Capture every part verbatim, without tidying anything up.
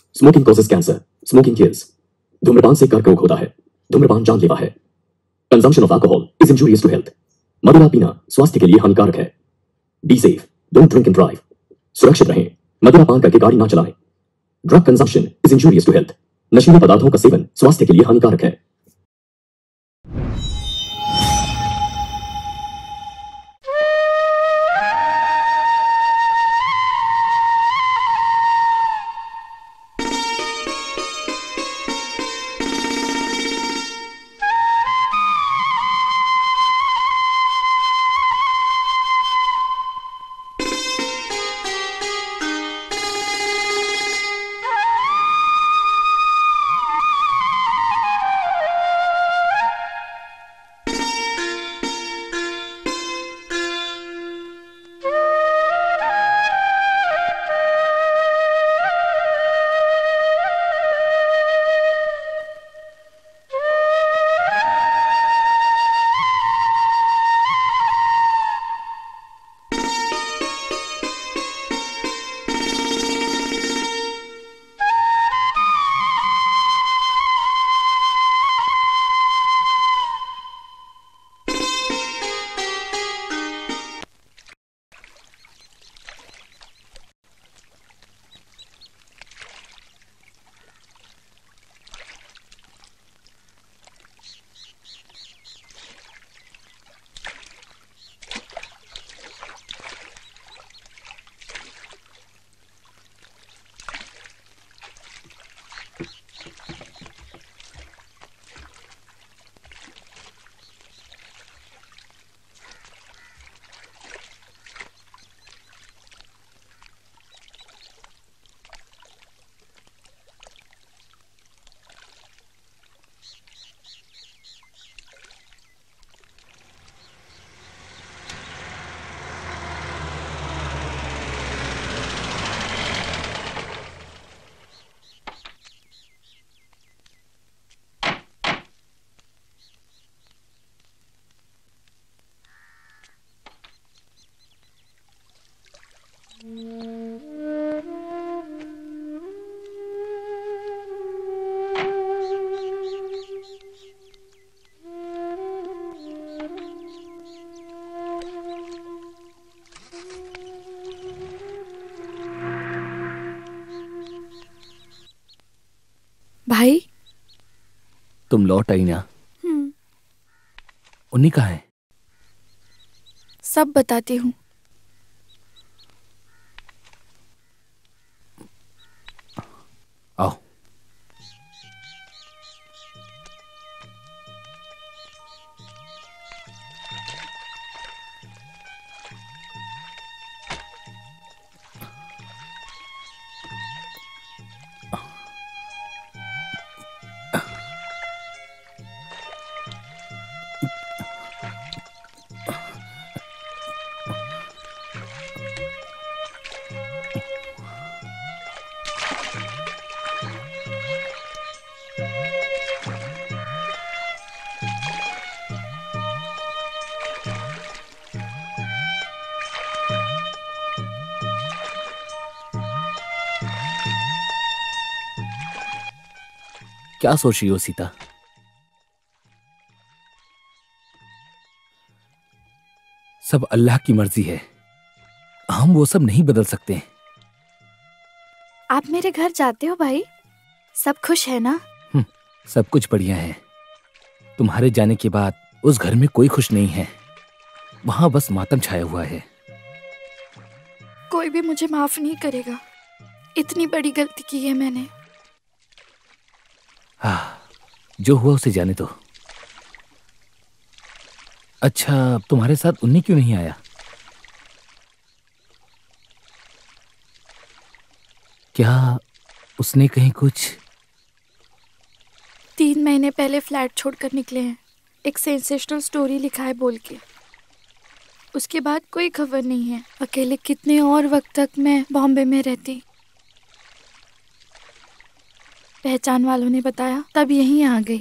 Smoking causes cancer, smoking kills. धूम्रपान से कर्करोग होता है, धूम्रपान जानलेवा है। Consumption of alcohol is injurious to health. मदिरा पीना स्वास्थ्य के लिए हानिकारक है। Be safe, don't drink and drive. सुरक्षित रहें, मदिरा पान करके गाड़ी ना चलाएं। Drug consumption is injurious to health. नशीले पदार्थों का सेवन स्वास्थ्य के लिए हानिकारक है। भाई, तुम लौट आई ना? हम्म, उन्हीं कहाँ है? सब बताती हूँ। आओ। क्या सोच रही हो सीता? सब अल्लाह की मर्जी है, हम वो सब नहीं बदल सकते। आप मेरे घर जाते हो भाई? सब खुश है ना? सब कुछ बढ़िया है। तुम्हारे जाने के बाद उस घर में कोई खुश नहीं है, वहां बस मातम छाया हुआ है। कोई भी मुझे माफ नहीं करेगा, इतनी बड़ी गलती की है मैंने। हाँ, जो हुआ उसे जाने दो। अच्छा, तुम्हारे साथ उन्नी क्यों नहीं आया? क्या उसने कहीं कुछ? तीन महीने पहले फ्लैट छोड़कर निकले हैं, एक सेंसेशनल स्टोरी लिखा है बोल के। उसके बाद कोई खबर नहीं है। अकेले कितने और वक्त तक मैं बॉम्बे में रहती। पहचान वालों ने बताया, तब यहीं आ गई।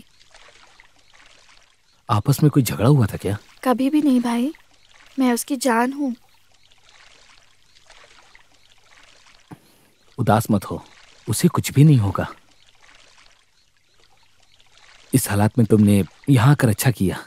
आपस में कोई झगड़ा हुआ था क्या? कभी भी नहीं भाई, मैं उसकी जान हूँ। उदास मत हो, उसे कुछ भी नहीं होगा। इस हालात में तुमने यहां आकर अच्छा किया।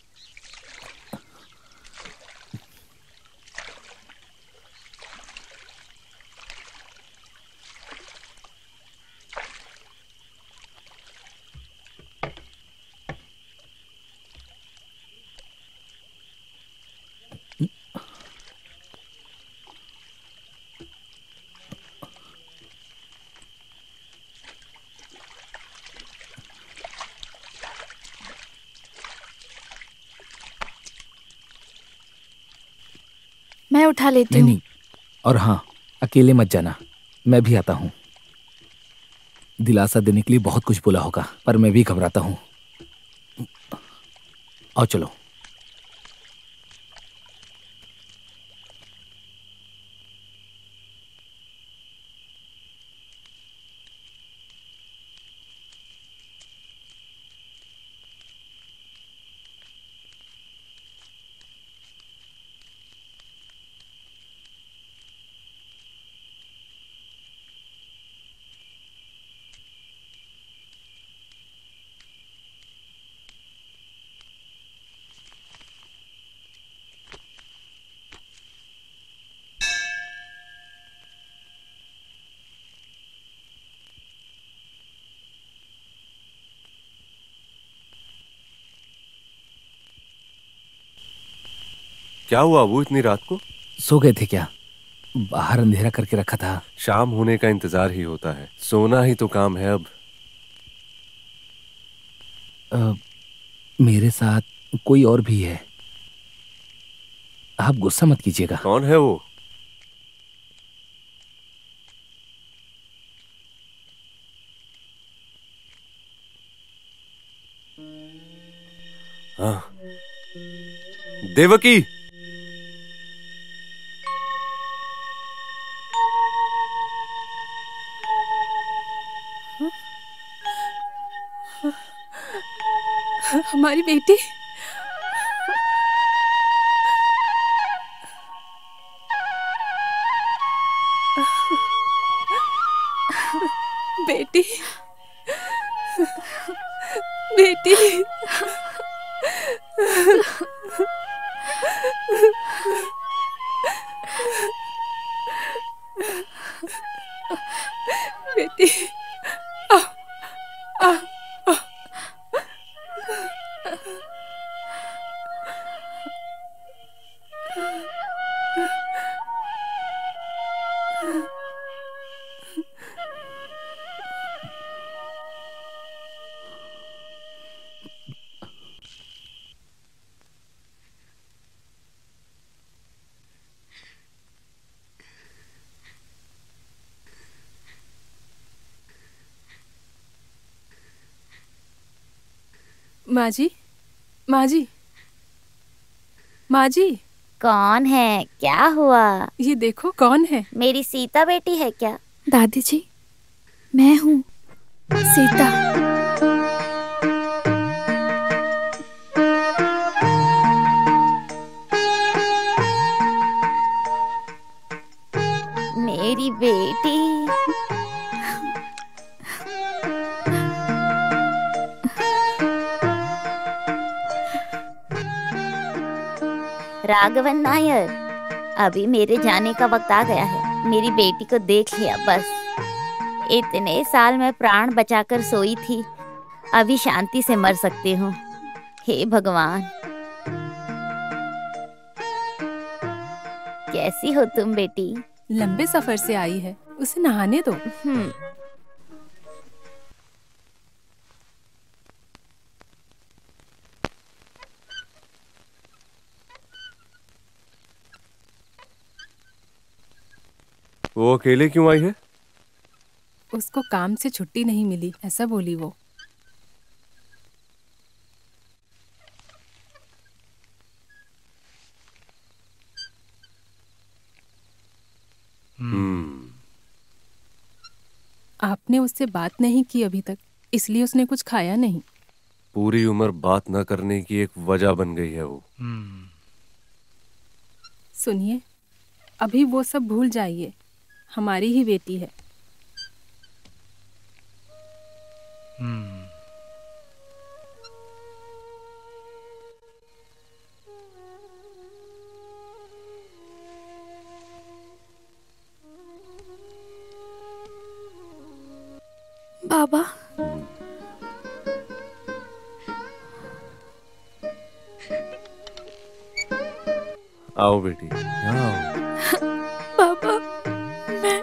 मैं उठा लेती नहीं हूँ। नहीं, और हाँ, अकेले मत जाना, मैं भी आता हूँ। दिलासा देने के लिए बहुत कुछ बोला होगा, पर मैं भी घबराता हूँ। आओ चलो। क्या हुआ वो इतनी रात को? सो गए थे क्या? बाहर अंधेरा करके रखा था। शाम होने का इंतजार ही होता है, सोना ही तो काम है अब। आ, मेरे साथ कोई और भी है, आप गुस्सा मत कीजिएगा। कौन है वो? हाँ, देवकी। हमारी बेटी। बेटी, बेटी। बेटी, आ, आ, आ। माँ जी, माँ जी, माँ जी। कौन है? क्या हुआ? ये देखो कौन है। मेरी सीता बेटी है क्या? दादी जी, मैं हूँ सीता। मेरी बेटी। राघवन नायर, अभी मेरे जाने का वक्त आ गया है। मेरी बेटी को देख लिया बस। इतने साल मैं प्राण बचाकर सोई थी, अभी शांति से मर सकती हूँ। हे भगवान, कैसी हो तुम बेटी? लंबे सफर से आई है, उसे नहाने दो। हम्म। वो अकेले क्यों आई है? उसको काम से छुट्टी नहीं मिली, ऐसा बोली वो। हम्म। आपने उससे बात नहीं की अभी तक, इसलिए उसने कुछ खाया नहीं। पूरी उम्र बात न करने की एक वजह बन गई है वो। सुनिए, अभी वो सब भूल जाइए, हमारी ही बेटी है। हम्म। बाबा, आओ बेटी। आओ। बाबा, मैं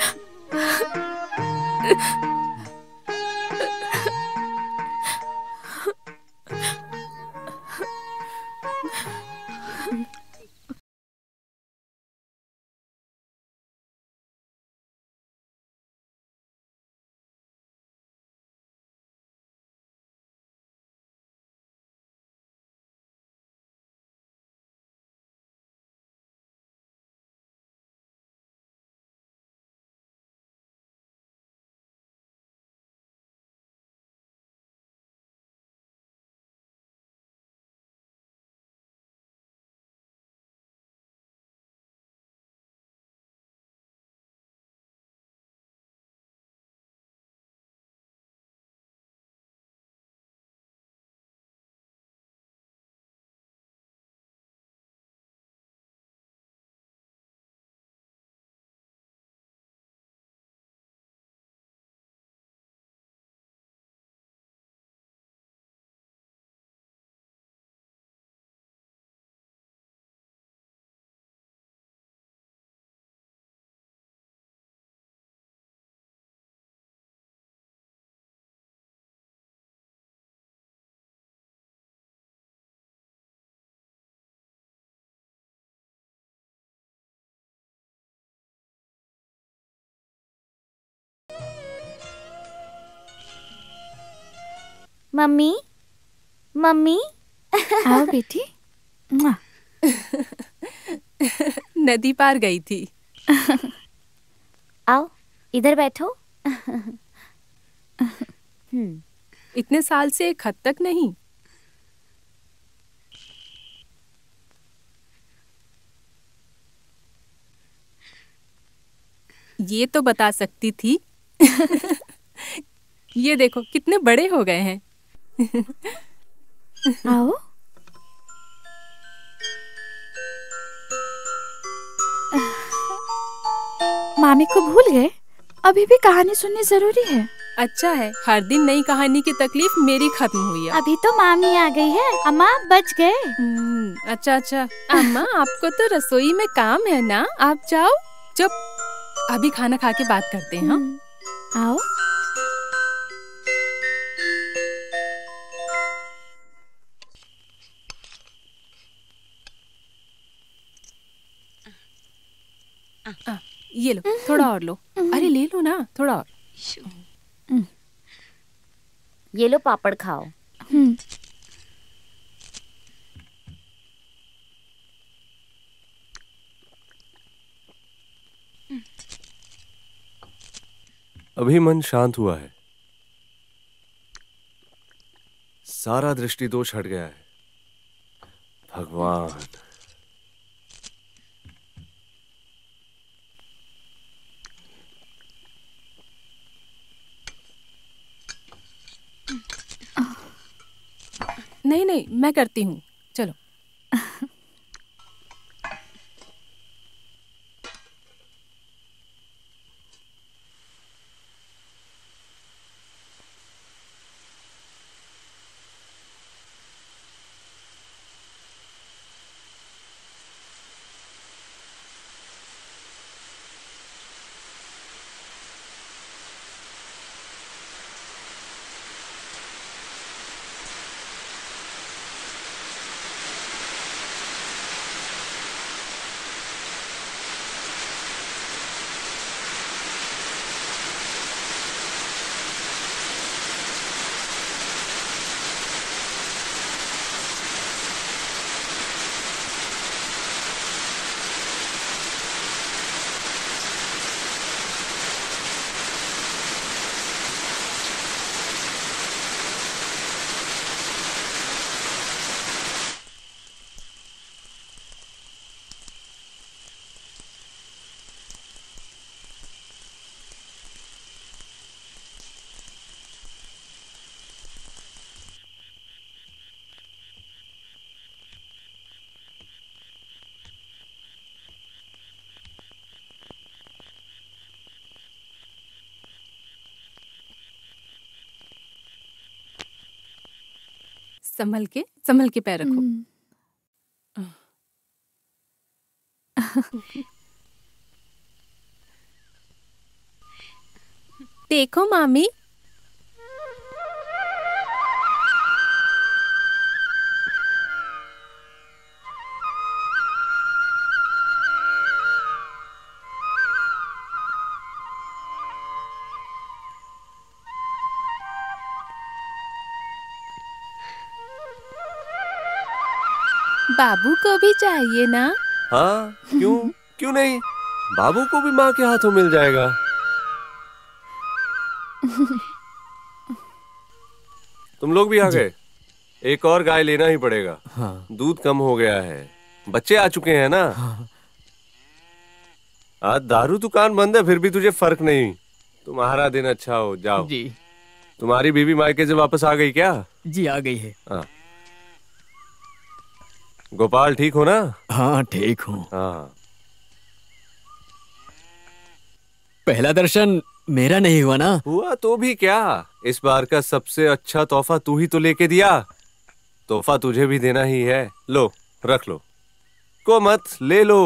मम्मी, मम्मी। आओ बेटी। मुआ। नदी पार गई थी। आओ, इधर बैठो। हम्म, इतने साल से एक खत तक नहीं। ये तो बता सकती थी। ये देखो कितने बड़े हो गए हैं। आओ। मामी को भूल गए? अभी भी कहानी सुननी जरूरी है। अच्छा है, हर दिन नई कहानी की तकलीफ मेरी खत्म हुई है। अभी तो मामी आ गई है। अम्मा बच गए। हम्म, अच्छा अच्छा। अम्मा आपको तो रसोई में काम है ना, आप जाओ। चुप, अभी खाना खा के बात करते हैं। हाँ? हम्म, आओ। आ, ये लो, थोड़ा और लो। अरे ले लो ना, थोड़ा और। ये लो पापड़ खाओ। हम्म, अभी मन शांत हुआ है, सारा दृष्टि दोष हट गया है। भगवान। नहीं नहीं, मैं करती हूँ, चलो। संभल के संभल के पैर रखो। हम्म, देखो मामी, बाबू को भी चाहिए ना? हाँ, क्यों क्यों नहीं, बाबू को भी माँ के हाथों मिल जाएगा। तुम लोग भी आ गए? एक और गाय लेना ही पड़ेगा। हाँ। दूध कम हो गया है, बच्चे आ चुके हैं ना। हाँ। आज दारू दुकान बंद है, फिर भी तुझे फर्क नहीं। तुम्हारा दिन अच्छा हो, जाओ। जी तुम्हारी बीवी मायके से वापस आ गई क्या? जी आ गई है। हाँ। गोपाल ठीक हो ना? हाँ ठीक हूँ। हाँ। पहला दर्शन मेरा नहीं हुआ ना? हुआ तो भी क्या, इस बार का सबसे अच्छा तोहफा तू ही तो लेके दिया। तोहफा तुझे भी देना ही है। लो रख लो, को मत, ले लो।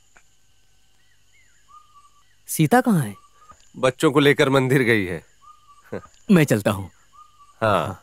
सीता कहाँ है? बच्चों को लेकर मंदिर गई है। मैं चलता हूँ। हाँ।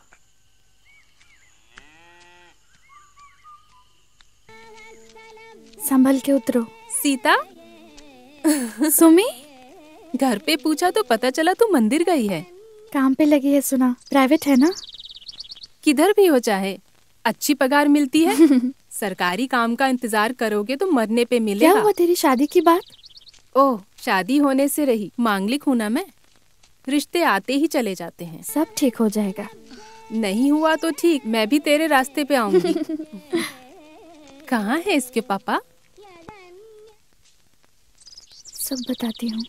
संभल के उतरो। सीता, सुमी, घर पे पूछा तो पता चला तू मंदिर गई है। काम पे लगी है सुना, प्राइवेट है ना। किधर भी हो चाहे अच्छी पगार मिलती है। सरकारी काम का इंतजार करोगे तो मरने पे मिलेगा। क्या हुआ तेरी शादी की बात? ओह, शादी होने से रही, मांगलिक हूँ ना मैं। रिश्ते आते ही चले जाते हैं। सब ठीक हो जाएगा। नहीं हुआ तो ठीक, मैं भी तेरे रास्ते पे आऊंगी। कहाँ है इसके पापा? सब बताती हूँ।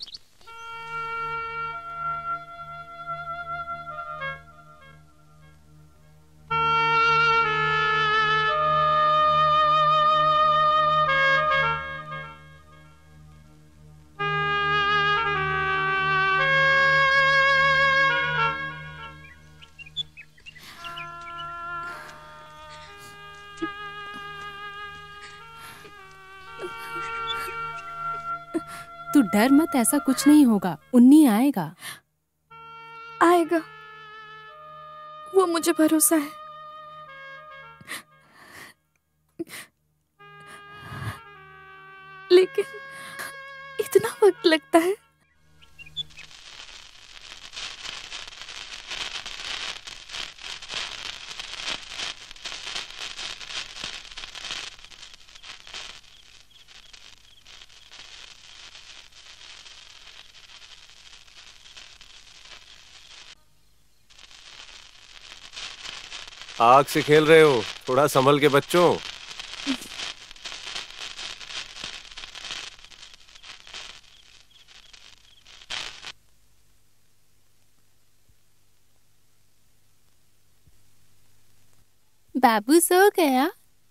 तू डर मत, ऐसा कुछ नहीं होगा। उन्नी आएगा। आएगा, वो मुझे भरोसा है। लेकिन इतना वक्त लगता है। आग से खेल रहे हो, थोड़ा संभल के बच्चों। बाबू सो गया?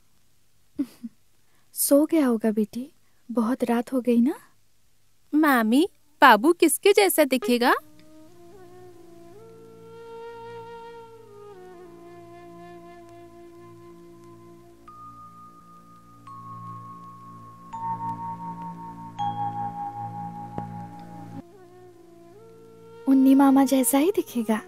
सो गया होगा बेटी, बहुत रात हो गई ना। मामी, बाबू किसके जैसा दिखेगा? उन्नी मामा जैसा ही दिखेगा।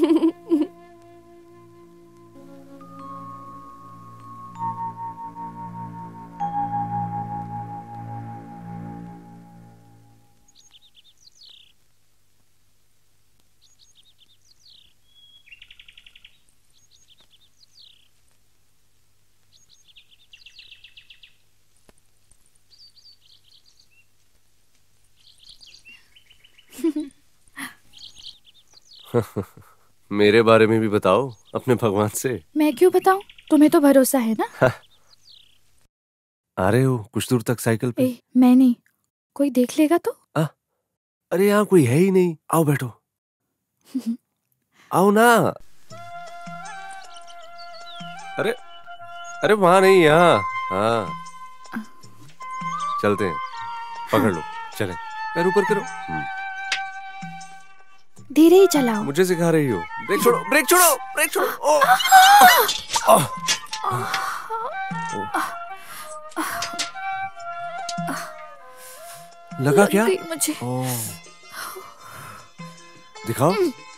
मेरे बारे में भी बताओ, अपने भगवान से। मैं क्यों बताऊं, तुम्हें तो भरोसा है ना। आ रहे हो कुछ दूर तक साइकिल पे? ए, मैं नहीं, कोई देख लेगा तो। आ, अरे यहाँ कोई है ही नहीं, आओ बैठो। आओ ना। अरे अरे वहां नहीं, यहाँ। हाँ चलते हैं, पकड़ लो, चले। पैर ऊपर करो। धीरे ही चलाओ। मुझे सिखा रही हो? ब्रेक छोड़ो, ब्रेक छोड़ो, ब्रेक छोड़ो। ओ, ओ, लगा क्या? मुझे ओ, दिखाओ।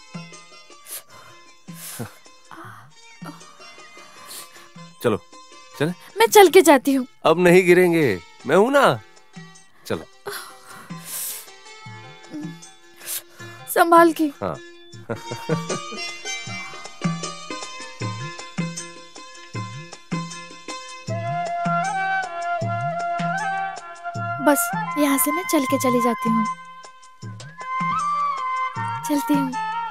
चलो चले। मैं चल के जाती हूँ। अब नहीं गिरेंगे, मैं हूं ना। चलो। संभाल के। हाँ। बस यहाँ से मैं चल के चली जाती हूँ। चलती हूँ।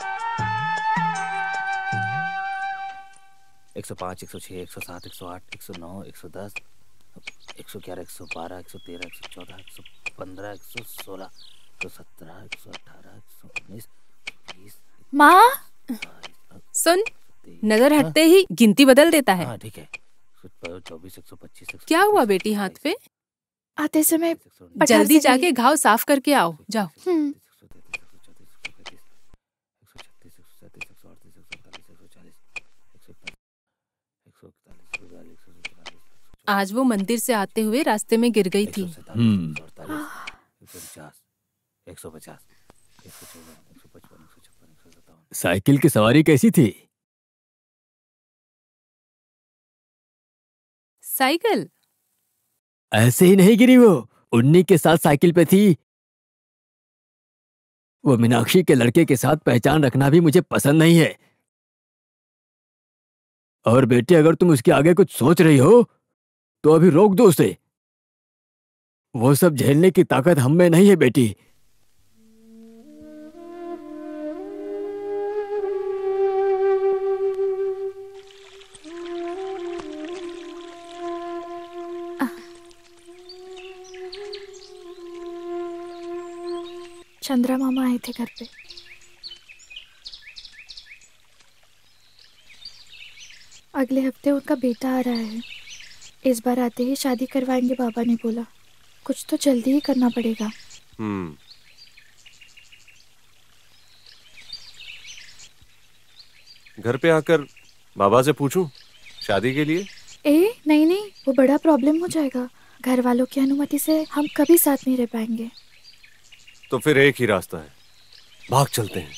एक सौ पाँच, एक सौ छह, एक सौ सात, एक सौ आठ, एक सौ नौ, एक सौ दस, एक सौ ग्यारह, एक सौ बारह, एक सौ तेरह, एक सौ चौदह, एक सौ पंद्रह, एक सौ सोलह, एक सौ सत्रह, एक सौ अठारह, एक सौ उन्नीस, बीस। माँ सुन, नजर हटते ही गिनती बदल देता है। हाँ ठीक है। चौबीस, एक सौ पच्चीस। क्या हुआ बेटी हाथ पे? आते समय जल्दी जाके घाव साफ करके आओ, जाओ। हम्म। आज वो मंदिर से आते हुए रास्ते में गिर गई थी। हम्म। साइकिल की सवारी कैसी थी? साइकिल ऐसे ही नहीं गिरी वो, उन्नी के साथ साइकिल पे थी। वो मीनाक्षी के लड़के के साथ पहचान रखना भी मुझे पसंद नहीं है। और बेटे, अगर तुम उसके आगे कुछ सोच रही हो तो अभी रोक दो उसे। वो सब झेलने की ताकत हम में नहीं है बेटी। चंद्रा मामा आए थे घर पे। अगले हफ्ते उनका बेटा आ रहा है। इस बार आते ही शादी करवाएंगे, बाबा ने बोला। कुछ तो जल्दी ही करना पड़ेगा। हम्म। घर पे आकर बाबा से पूछूं शादी के लिए? ए नहीं नहीं, वो बड़ा प्रॉब्लम हो जाएगा। घर वालों की अनुमति से हम कभी साथ नहीं रह पाएंगे। तो फिर एक ही रास्ता है, भाग चलते हैं।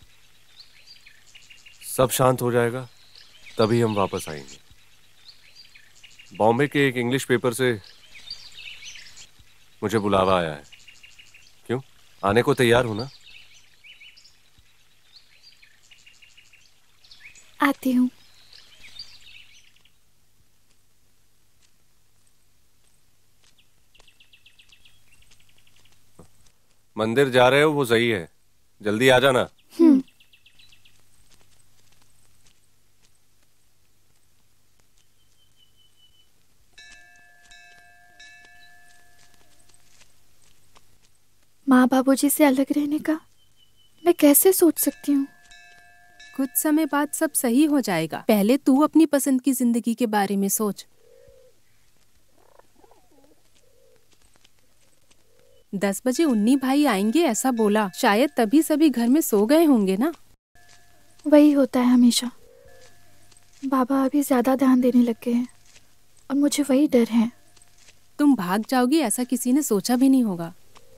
सब शांत हो जाएगा, तभी हम वापस आएंगे। बॉम्बे के एक इंग्लिश पेपर से मुझे बुलावा आया है। क्यों, आने को तैयार हो ना? आती हूँ। मंदिर जा रहे हो वो सही है, जल्दी आ जाना। हम्म। माँ बाबूजी से अलग रहने का मैं कैसे सोच सकती हूँ? कुछ समय बाद सब सही हो जाएगा। पहले तू अपनी पसंद की जिंदगी के बारे में सोच। दस बजे उन्नी भाई आएंगे ऐसा बोला। शायद तभी सभी घर में सो गए होंगे ना। वही होता है हमेशा। बाबा अभी ज्यादा ध्यान देने लग गए हैं और मुझे वही डर है। तुम भाग जाओगी ऐसा किसी ने सोचा भी नहीं होगा।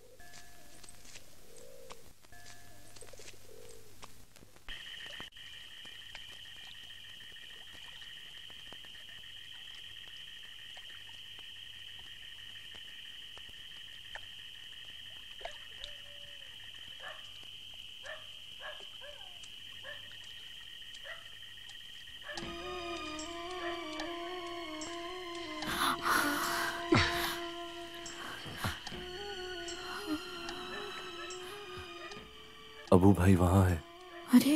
अबू भाई वहां है। अरे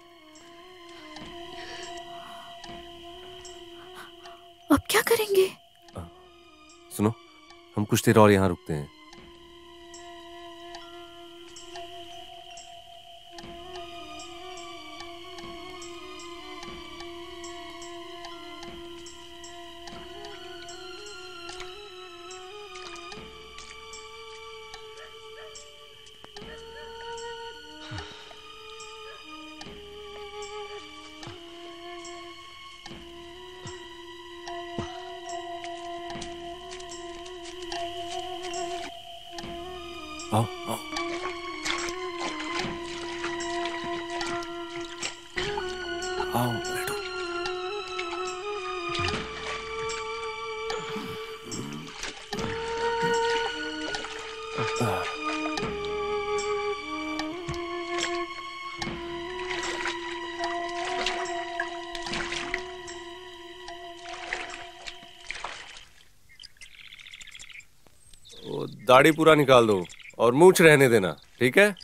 अब क्या करेंगे? सुनो, हम कुछ देर और यहाँ रुकते हैं। आओ आओ। आओ बैठो। वो दाढ़ी पूरा निकाल दो और मूंछ रहने देना, ठीक है?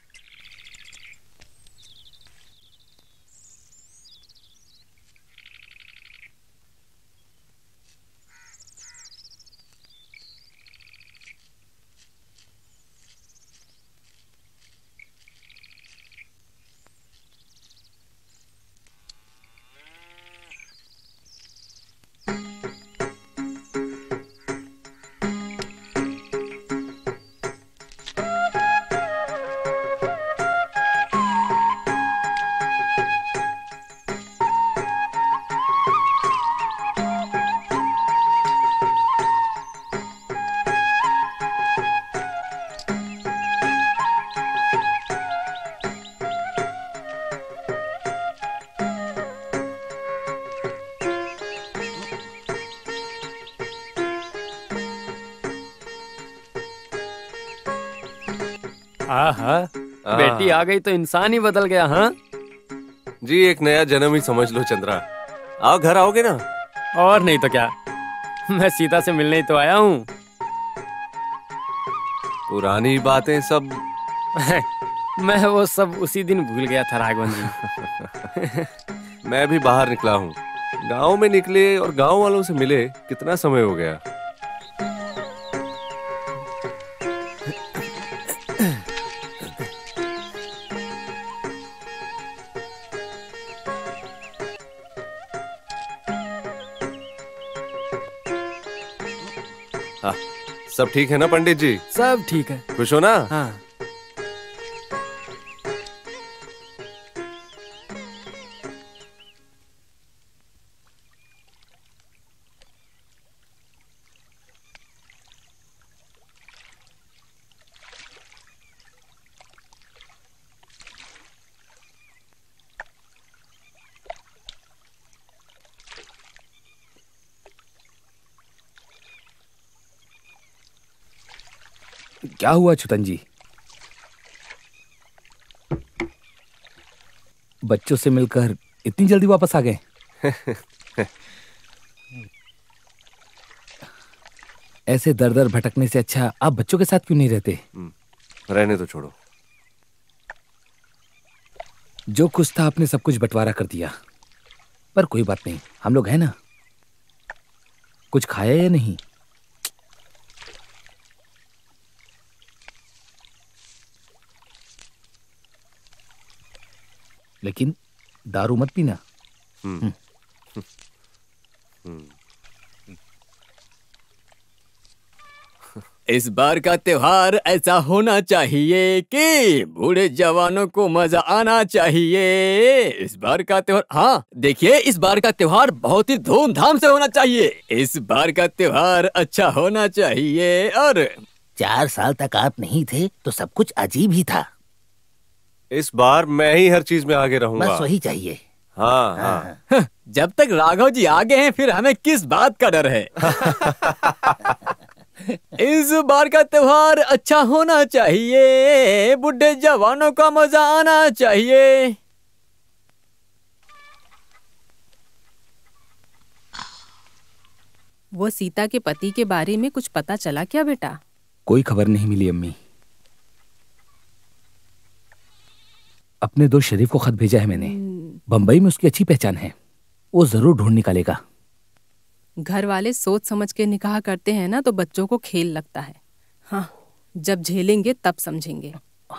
आहा, बेटी आ गई तो इंसान ही बदल गया। हाँ जी, एक नया जन्म ही समझ लो चंद्रा। आओ, घर आओगे ना? और नहीं तो क्या, मैं सीता से मिलने ही तो आया हूँ। पुरानी बातें सब मैं वो सब उसी दिन भूल गया था राघवन जी। मैं भी बाहर निकला हूँ। गांव में निकले और गांव वालों से मिले कितना समय हो गया। हाँ, सब ठीक है ना पंडित जी? सब ठीक है। खुश हो ना? हाँ। क्या हुआ छुतन जी? बच्चों से मिलकर इतनी जल्दी वापस आ गए? ऐसे दर दर भटकने से अच्छा आप बच्चों के साथ क्यों नहीं रहते? रहने तो छोड़ो। जो कुछ था आपने सब कुछ बंटवारा कर दिया, पर कोई बात नहीं, हम लोग हैं ना। कुछ खाया या नहीं? लेकिन दारू मत पीना। हम्म। इस बार का त्योहार ऐसा होना चाहिए कि बूढ़े जवानों को मजा आना चाहिए। इस बार का त्योहार, हाँ देखिए, इस बार का त्योहार बहुत ही धूमधाम से होना चाहिए। इस बार का त्योहार अच्छा होना चाहिए। और चार साल तक आप नहीं थे तो सब कुछ अजीब ही था। इस बार मैं ही हर चीज में आगे रहूंगा। बस वही चाहिए। हाँ हाँ। जब तक राघव जी आगे हैं फिर हमें किस बात का डर है। इस बार का त्योहार अच्छा होना चाहिए, बुढ़े जवानों का मजा आना चाहिए। वो सीता के पति के बारे में कुछ पता चला क्या बेटा? कोई खबर नहीं मिली अम्मी। अपने दोस्त शरीफ को खत भेजा है मैंने। बंबई में उसकी अच्छी पहचान है, वो जरूर ढूंढ निकालेगा। घर वाले सोच समझ के निकाह करते हैं ना तो बच्चों को खेल लगता है। हाँ, जब झेलेंगे तब समझेंगे।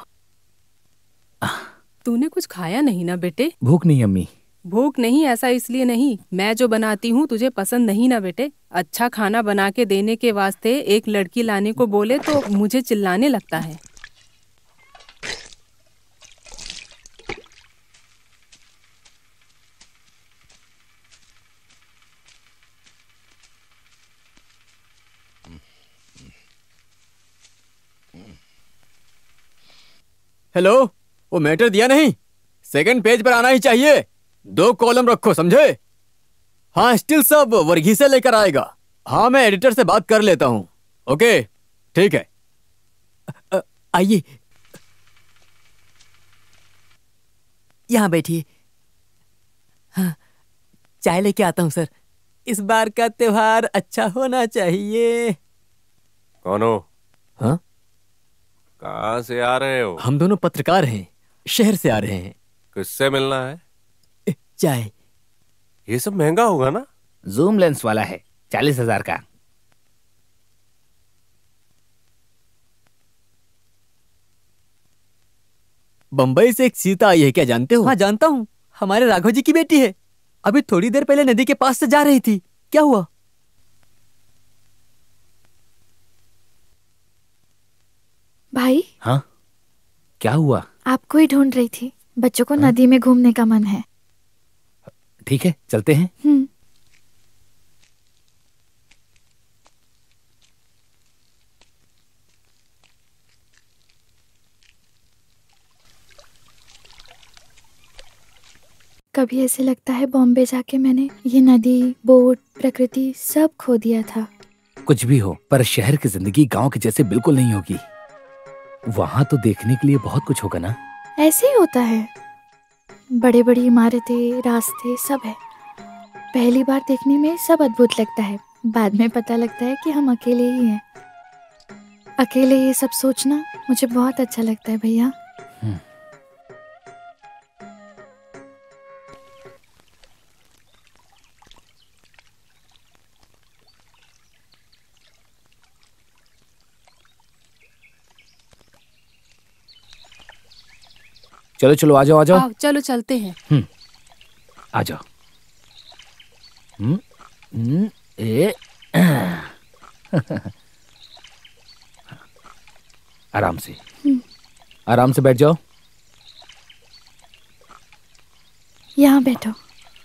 तूने कुछ खाया नहीं ना बेटे? भूख नहीं अम्मी। भूख नहीं ऐसा इसलिए नहीं, मैं जो बनाती हूँ तुझे पसंद नहीं ना बेटे। अच्छा खाना बना के देने के वास्ते एक लड़की लाने को बोले तो मुझे चिल्लाने लगता है। हेलो, वो मैटर दिया नहीं? सेकंड पेज पर आना ही चाहिए। दो कॉलम रखो, समझे? हाँ, स्टिल सब वर्गीस से लेकर आएगा। हाँ, मैं एडिटर से बात कर लेता हूँ। ओके, ठीक है। आइए, यहाँ बैठिए। हाँ, चाय लेके आता हूँ सर। इस बार का त्योहार अच्छा होना चाहिए। कौन हो? हाँ, कहाँ से आ रहे हो? हम दोनों पत्रकार हैं, शहर से आ रहे हैं। किससे मिलना है? चाय। ये सब महंगा होगा ना? जूम लेंस वाला है, चालीस हजार का। बंबई से एक सीता आई है, क्या जानते हो? हाँ जानता हूँ, हमारे राघव जी की बेटी है। अभी थोड़ी देर पहले नदी के पास से जा रही थी। क्या हुआ? भाई। हाँ, क्या हुआ? आपको ही ढूंढ रही थी। बच्चों को नदी में घूमने का मन है। ठीक है, चलते हैं। हम्म। कभी ऐसे लगता है बॉम्बे जाके मैंने ये नदी, बोट, प्रकृति सब खो दिया था। कुछ भी हो, पर शहर की जिंदगी गांव के जैसे बिल्कुल नहीं होगी। वहां तो देखने के लिए बहुत कुछ होगा ना। ऐसे ही होता है, बड़े बड़ी इमारतें, रास्ते सब है। पहली बार देखने में सब अद्भुत लगता है, बाद में पता लगता है कि हम अकेले ही हैं। अकेले ये सब सोचना मुझे बहुत अच्छा लगता है भैया। चलो चलो, आ जाओ आ जाओ। आओ, चलो चलते हैं। हम्म, आ जाओ। हम्म, हम्म, ए, आराम से, आराम से बैठ जाओ। यहाँ बैठो।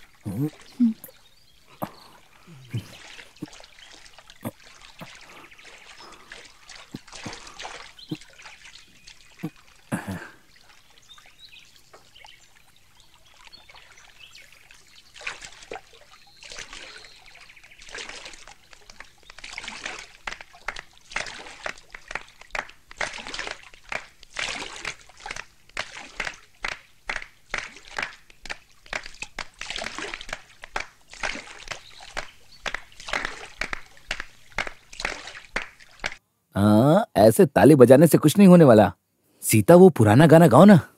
हाँ, ऐसे ताली बजाने से कुछ नहीं होने वाला। सीता, वो पुराना गाना गाओ ना।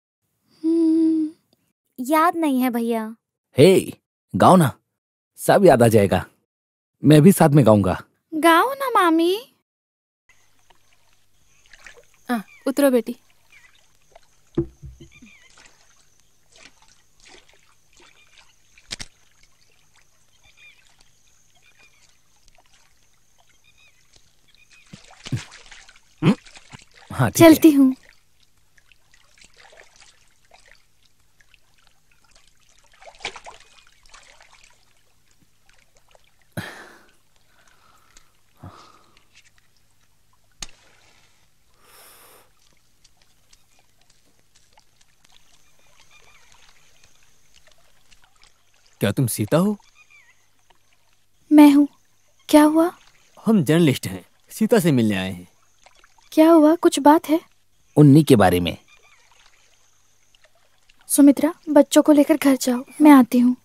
याद नहीं है भैया। हे, गाओ ना, सब याद आ जाएगा। मैं भी साथ में गाऊंगा। गाओ ना मामी। आ, उतरो बेटी। हाँ, ठीक चलती हूँ। क्या तुम सीता हो? मैं हूँ। क्या हुआ? हम जर्नलिस्ट हैं, सीता से मिलने आए हैं। क्या हुआ, कुछ बात है? उन्हीं के बारे में। सुमित्रा, बच्चों को लेकर घर जाओ, मैं आती हूँ।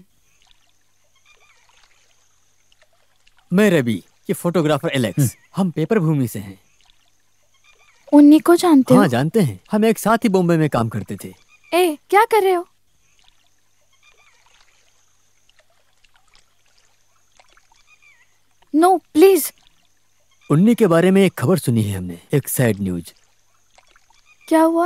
मैं रवि, ये फोटोग्राफर एलेक्स। हम पेपर भूमि से हैं। उन्हीं को जानते हाँ हो? जानते हैं, हम एक साथ ही बॉम्बे में काम करते थे। ए, क्या कर रहे हो? No please. उन्हीं के बारे में एक खबर सुनी है हमने, एक सैड न्यूज। क्या हुआ?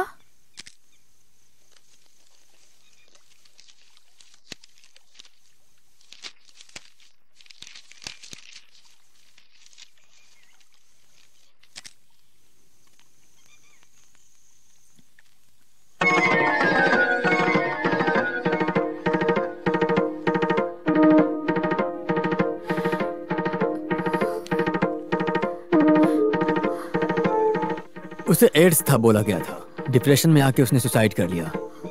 उसे एड्स था बोला गया था। डिप्रेशन में आके उसने सुसाइड कर लिया।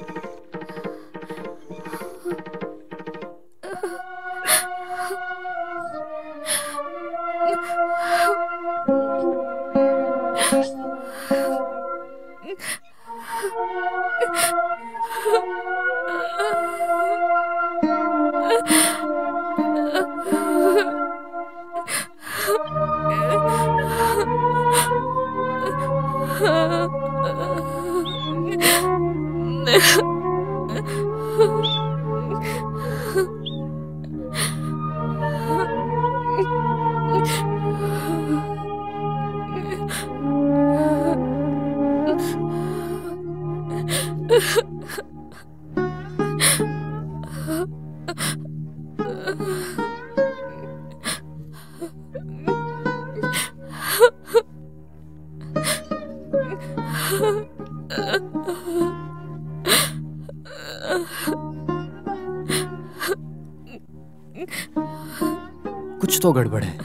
कुछ तो गड़बड़ है।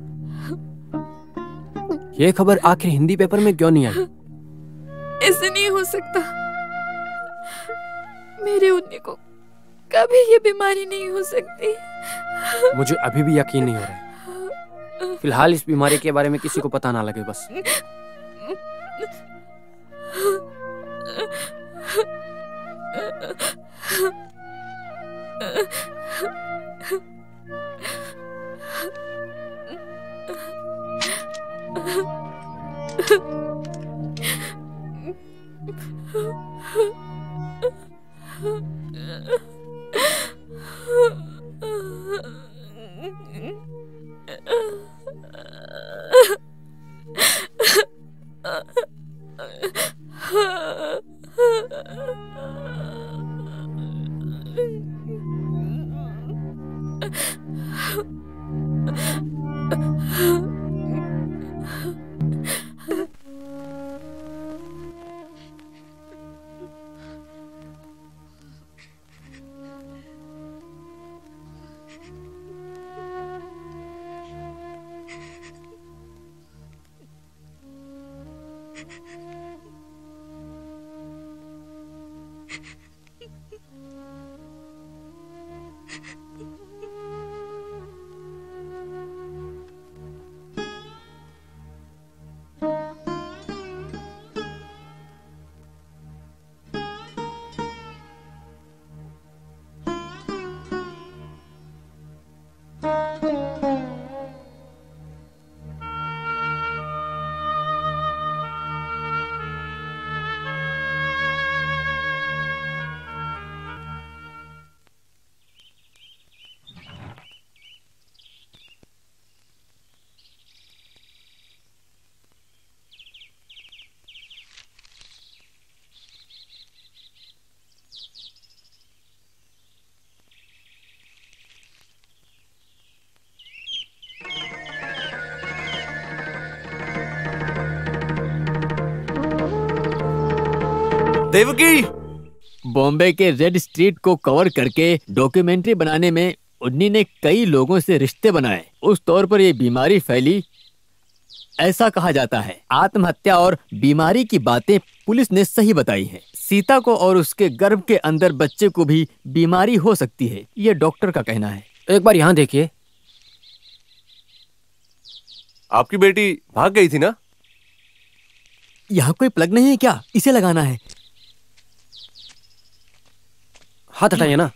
ये खबर आखिर हिंदी पेपर में क्यों नहीं आई? ऐसे नहीं हो सकता। मेरे उन्नी को कभी ये बीमारी नहीं हो सकती। मुझे अभी भी यकीन नहीं हो रहा है। फिलहाल इस बीमारी के बारे में किसी को पता ना लगे बस। देवकी, बॉम्बे के रेड स्ट्रीट को कवर करके डॉक्यूमेंट्री बनाने में उन्नी ने कई लोगों से रिश्ते बनाए। उस तौर पर ये बीमारी फैली, ऐसा कहा जाता है। आत्महत्या और बीमारी की बातें पुलिस ने सही बताई हैं। सीता को और उसके गर्भ के अंदर बच्चे को भी बीमारी हो सकती है, ये डॉक्टर का कहना है। एक बार यहाँ देखिए। आपकी बेटी भाग गई थी ना? यहाँ कोई प्लग नहीं है क्या? इसे लगाना है। हाथ हटाइए ना।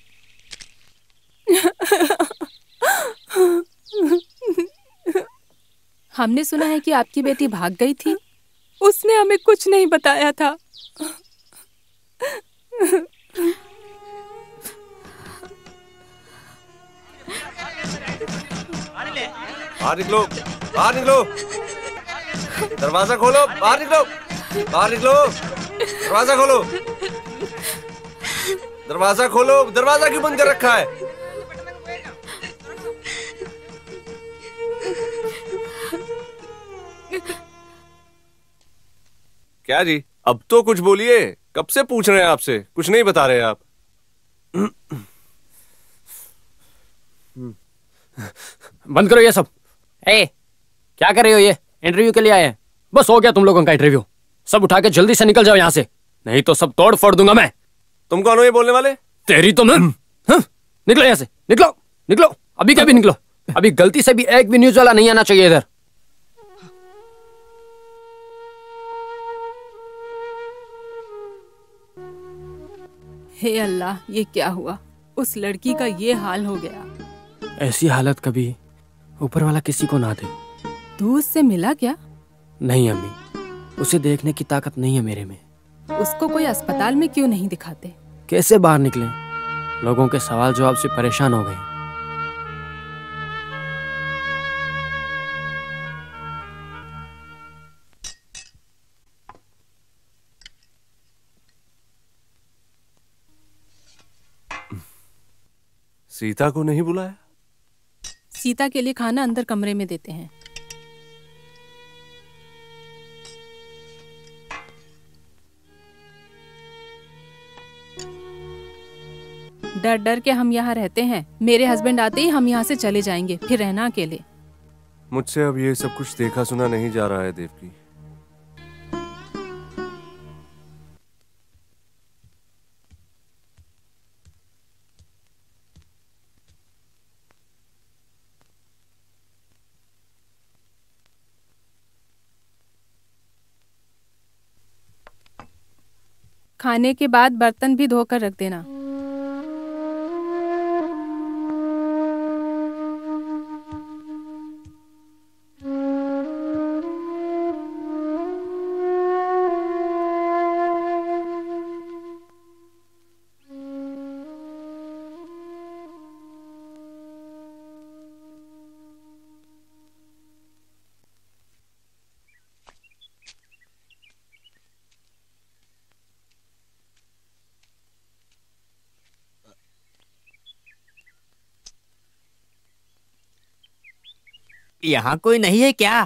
हमने सुना है कि आपकी बेटी भाग गई थी। उसने हमें कुछ नहीं बताया था। बाहर निकलो, बाहर निकलो, दरवाजा खोलो, बाहर निकलो, बाहर निकलो, दरवाजा खोलो, दरवाजा खोलो, दरवाजा क्यों बंद कर रखा है? क्या जी, अब तो कुछ बोलिए। कब से पूछ रहे हैं आपसे, कुछ नहीं बता रहे आप। बंद करो ये सब। ए, क्या कर रहे हो? ये इंटरव्यू के लिए आए हैं। बस हो गया तुम लोगों का इंटरव्यू। सब उठा के जल्दी से निकल जाओ यहाँ से, नहीं तो सब तोड़ फोड़ दूंगा मैं। तुम कौन हो ये बोलने वाले? तेरी तो मैं। हाँ? निकलो यहाँ से, निकलो निकलो, अभी क्या भी निकलो। अभी गलती से भी एक भी न्यूज वाला नहीं आना चाहिए इधर। हे अल्लाह, ये क्या हुआ? उस लड़की का ये हाल हो गया। ऐसी हालत कभी ऊपर वाला किसी को ना दे। तू उससे मिला क्या? नहीं अम्मी, उसे देखने की ताकत नहीं है मेरे में। उसको कोई अस्पताल में क्यों नहीं दिखाते? कैसे बाहर निकले? लोगों के सवाल जवाब से परेशान हो गए। सीता को नहीं बुलाया? सीता के लिए खाना अंदर कमरे में देते हैं। डर डर के हम यहाँ रहते हैं। मेरे हस्बैंड आते ही हम यहाँ से चले जाएंगे, फिर रहना अकेले। मुझसे अब ये सब कुछ देखा सुना नहीं जा रहा है देवकी। खाने के बाद बर्तन भी धोकर रख देना। यहाँ कोई नहीं है क्या?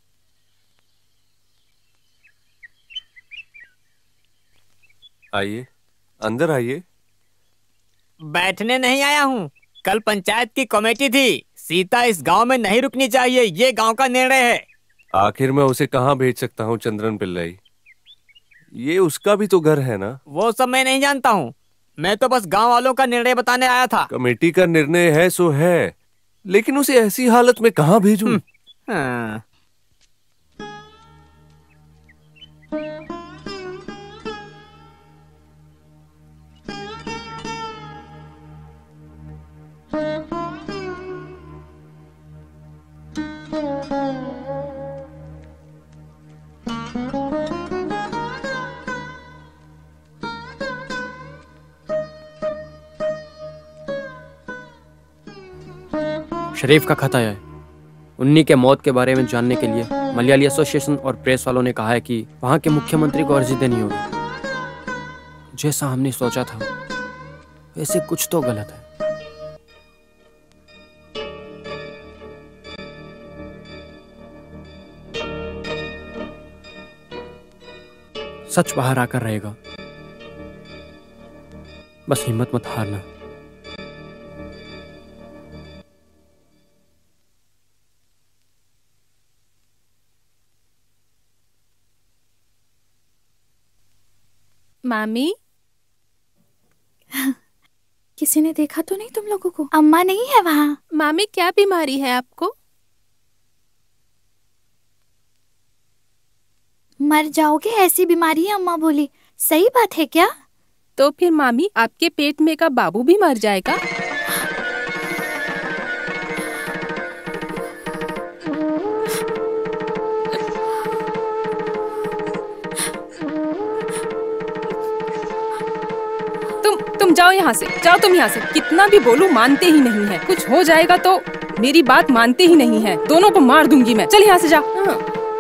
आइए, अंदर आइए। बैठने नहीं आया हूँ। कल पंचायत की कमेटी थी, सीता इस गांव में नहीं रुकनी चाहिए, ये गांव का निर्णय है। आखिर मैं उसे कहाँ भेज सकता हूँ चंद्रन पिल्लाई? ये उसका भी तो घर है ना। वो सब मैं नहीं जानता हूँ, मैं तो बस गांव वालों का निर्णय बताने आया था। कमेटी का निर्णय है सो है, लेकिन उसे ऐसी हालत में कहाँ भेजूं? हाँ। शरीफ का खत आया है। उन्नी के मौत के बारे में जानने के लिए मलयाली एसोसिएशन और प्रेस वालों ने कहा है कि वहां के मुख्यमंत्री को अर्जी देनी होगी। जैसा हमने सोचा था वैसे कुछ तो गलत है। सच बाहर आकर रहेगा, बस हिम्मत मत हारना। मामी, किसी ने देखा तो नहीं तुम लोगों को? अम्मा नहीं है वहाँ। मामी, क्या बीमारी है आपको? मर जाओगे, ऐसी बीमारी है अम्मा बोली। सही बात है क्या? तो फिर मामी, आपके पेट में का बाबू भी मर जाएगा? तुम जाओ यहाँ से, जाओ तुम यहाँ से। कितना भी बोलूं मानते ही नहीं है। कुछ हो जाएगा तो मेरी बात मानते ही नहीं है। दोनों को मार दूंगी मैं। चल यहाँ से जा। हाँ।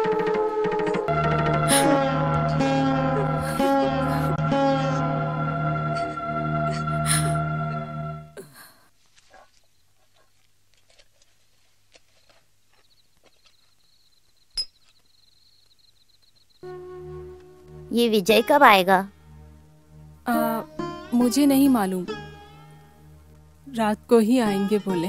ये विजय कब आएगा? आ, मुझे नहीं मालूम, रात को ही आएंगे बोले।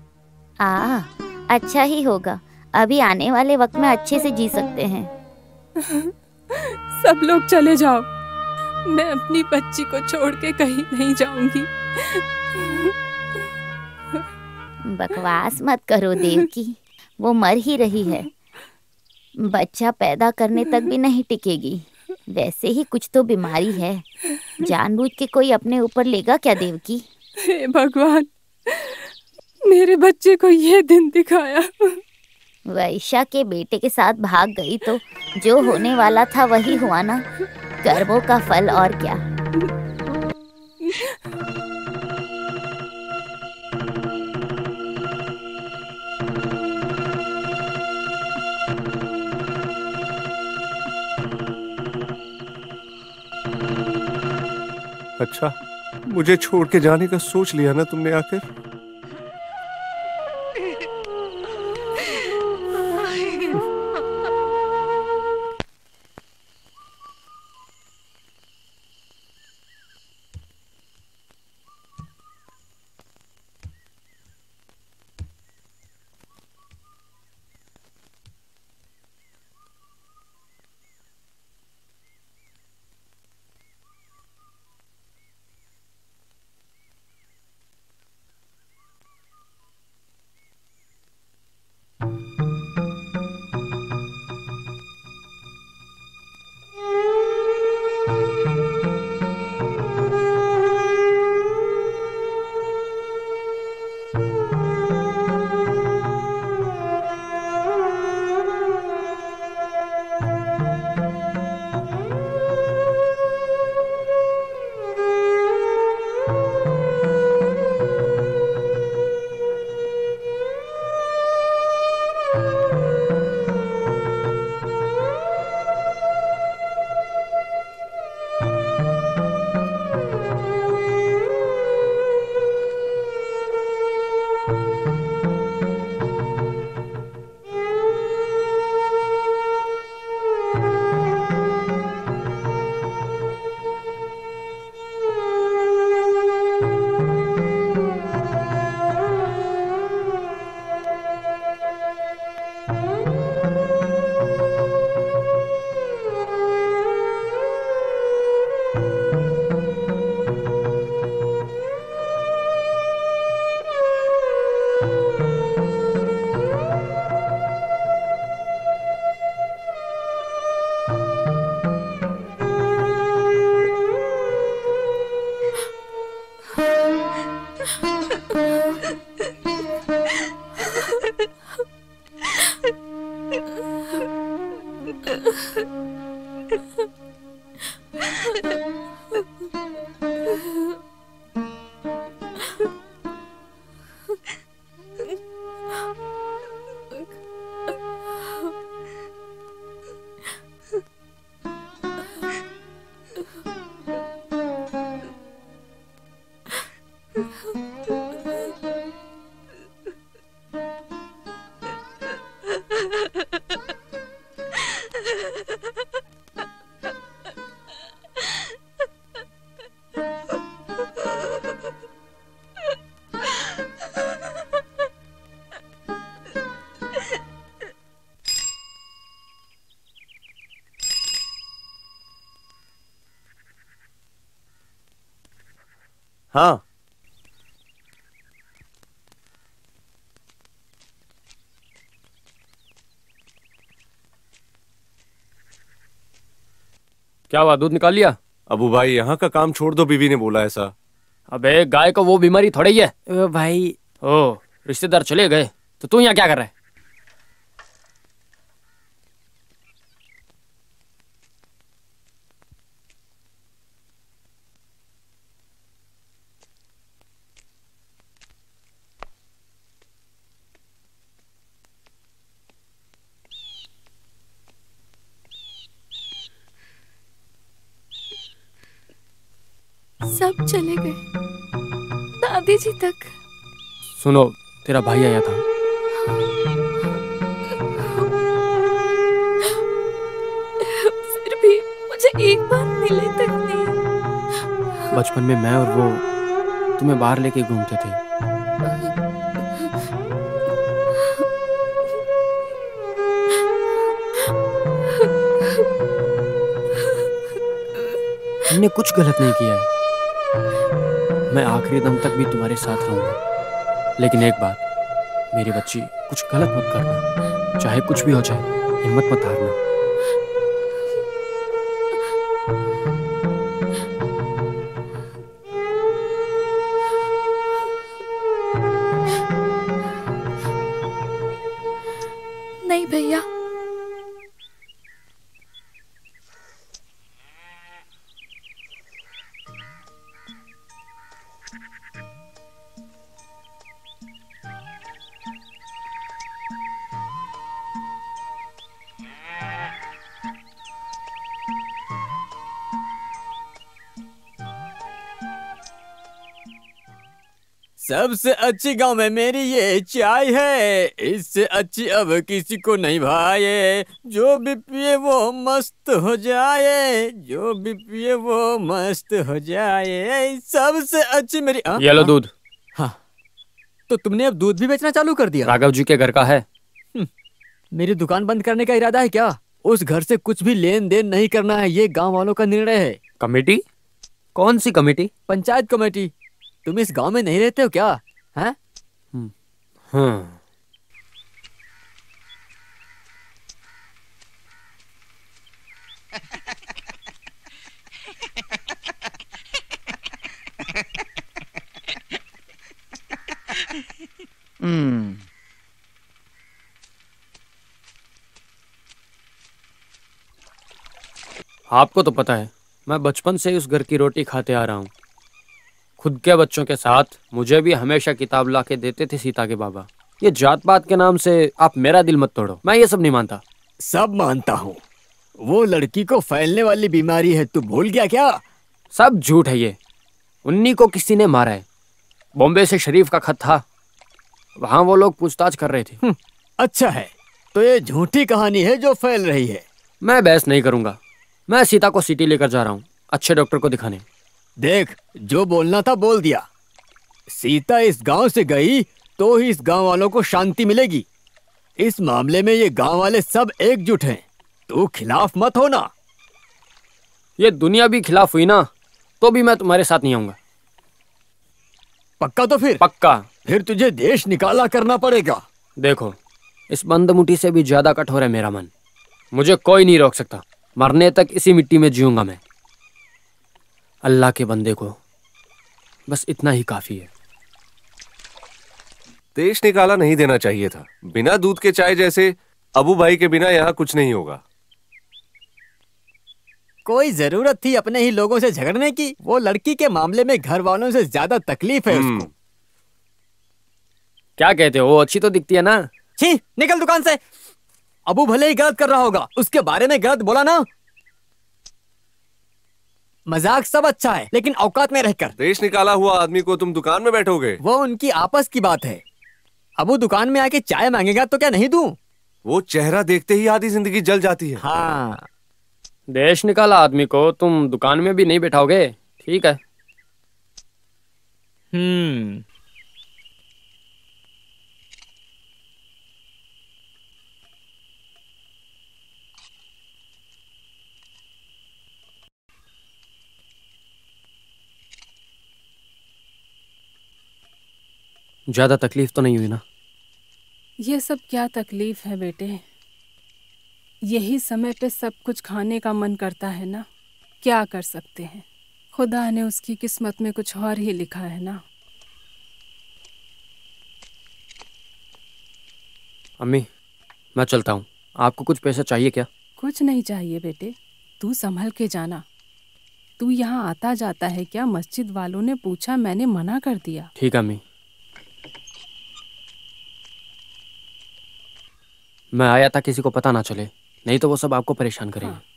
आ, अच्छा ही होगा, अभी आने वाले वक्त में अच्छे से जी सकते हैं। सब लोग चले जाओ, मैं अपनी बच्ची को छोड़ के कहीं नहीं जाऊंगी। बकवास मत करो देवकी, वो मर ही रही है, बच्चा पैदा करने तक भी नहीं टिकेगी। वैसे ही कुछ तो बीमारी है, जानबूझ के कोई अपने ऊपर लेगा क्या देवकी? हे भगवान, मेरे बच्चे को ये दिन दिखाया। वैशा के बेटे के साथ भाग गई तो जो होने वाला था वही हुआ ना, कर्मों का फल और क्या। अच्छा, मुझे छोड़ के जाने का सोच लिया ना तुमने आकर? हाँ, क्या हुआ, दूध निकाल लिया? अबू भाई, यहाँ का काम छोड़ दो, बीवी ने बोला ऐसा। अबे गाय को वो बीमारी थोड़ी है। ओ भाई, ओ रिश्तेदार चले गए तो तू यहाँ क्या कर रहा है? सब चले गए, दादी जी तक। सुनो, तेरा भाई आया था। फिर भी मुझे एक बार मिले तक नहीं। बचपन में मैं और वो तुम्हें बाहर लेके घूमते थे। हमने कुछ गलत नहीं किया है। मैं आखिरी दम तक भी तुम्हारे साथ रहूंगा। लेकिन एक बात, मेरी बच्ची, कुछ गलत मत करना। चाहे कुछ भी हो जाए, हिम्मत मत हारना। नहीं भैया, सबसे अच्छी गांव में मेरी ये चाय है, इससे अच्छी अब किसी को नहीं भाए। जो भी पिए वो मस्त हो जाए, जो भी पिए वो मस्त हो जाए। सबसे अच्छी मेरी आ, ये लो दूध। हाँ, तो तुमने अब दूध भी बेचना चालू कर दिया? राघव जी के घर का है। मेरी दुकान बंद करने का इरादा है क्या? उस घर से कुछ भी लेन देन नहीं करना है, ये गांव वालों का निर्णय है। कमेटी? कौन सी कमेटी? पंचायत कमेटी। तुम इस गांव में नहीं रहते हो क्या? हैं? हाँ। हम्म। आपको तो पता है, मैं बचपन से उस घर की रोटी खाते आ रहा हूँ। खुद के बच्चों के साथ मुझे भी हमेशा किताब ला के देते थे सीता के बाबा। ये जात पात के नाम से आप मेरा दिल मत तोड़ो, मैं ये सब नहीं मानता। सब मानता हूँ। वो लड़की को फैलने वाली बीमारी है, तू भूल गया क्या? सब झूठ है ये। उन्नी को किसी ने मारा है। बॉम्बे से शरीफ का खत था, वहाँ वो लोग पूछताछ कर रहे थे। अच्छा है, तो ये झूठी कहानी है जो फैल रही है। मैं बहस नहीं करूंगा। मैं सीता को सिटी लेकर जा रहा हूँ अच्छे डॉक्टर को दिखाने। देख, जो बोलना था बोल दिया। सीता इस गांव से गई तो ही इस गांव वालों को शांति मिलेगी। इस मामले में ये गांव वाले सब एकजुट हैं। तू खिलाफ मत होना। ये दुनिया भी खिलाफ हुई ना, तो भी मैं तुम्हारे साथ नहीं आऊंगा। पक्का? तो फिर पक्का। फिर तुझे देश निकाला करना पड़ेगा। देखो, इस बंद मुट्ठी से भी ज्यादा कठोर है मेरा मन। मुझे कोई नहीं रोक सकता। मरने तक इसी मिट्टी में जीऊंगा मैं। अल्लाह के बंदे को बस इतना ही काफी है। देश निकाला नहीं देना चाहिए था। बिना दूध के चाय जैसे अबू भाई के बिना यहाँ कुछ नहीं होगा। कोई जरूरत थी अपने ही लोगों से झगड़ने की? वो लड़की के मामले में घर वालों से ज्यादा तकलीफ है उसको। क्या कहते हो? वो अच्छी तो दिखती है ना। छी, निकल दुकान से। अबू भले ही गलत कर रहा होगा, उसके बारे में गलत बोला ना। मजाक सब अच्छा है, लेकिन औकात में रहकर। देश निकाला हुआ आदमी को तुम दुकान में बैठोगे? वो उनकी आपस की बात है। अबू दुकान में आके चाय मांगेगा तो क्या नहीं दूं? वो चेहरा देखते ही आधी जिंदगी जल जाती है। हाँ। देश निकाला आदमी को तुम दुकान में भी नहीं बैठाओगे? ठीक है। हम्म। ज्यादा तकलीफ तो नहीं हुई ना? ये सब क्या तकलीफ है बेटे, यही समय पे सब कुछ खाने का मन करता है ना। क्या कर सकते हैं, खुदा ने उसकी किस्मत में कुछ और ही लिखा है ना। अम्मी, मैं चलता हूँ। आपको कुछ पैसा चाहिए क्या? कुछ नहीं चाहिए बेटे, तू संभल के जाना। तू यहाँ आता जाता है क्या? मस्जिद वालों ने पूछा, मैंने मना कर दिया। ठीक है अम्मी। मैं आया था किसी को पता ना चले, नहीं तो वो सब आपको परेशान करेंगे। हाँ।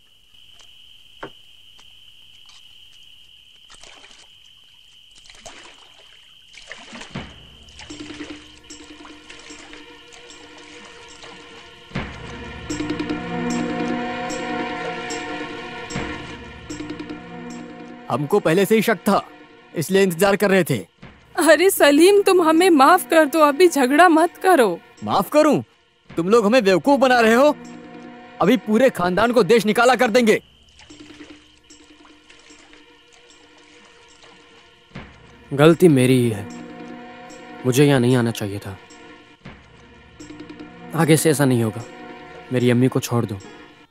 हमको पहले से ही शक था, इसलिए इंतजार कर रहे थे। अरे सलीम, तुम हमें माफ कर दो, अभी झगड़ा मत करो। माफ करूं? तुम लोग हमें बेवकूफ बना रहे हो। अभी पूरे खानदान को देश निकाला कर देंगे। गलती मेरी ही है, मुझे यहाँ नहीं आना चाहिए था। आगे से ऐसा नहीं होगा। मेरी अम्मी को छोड़ दो,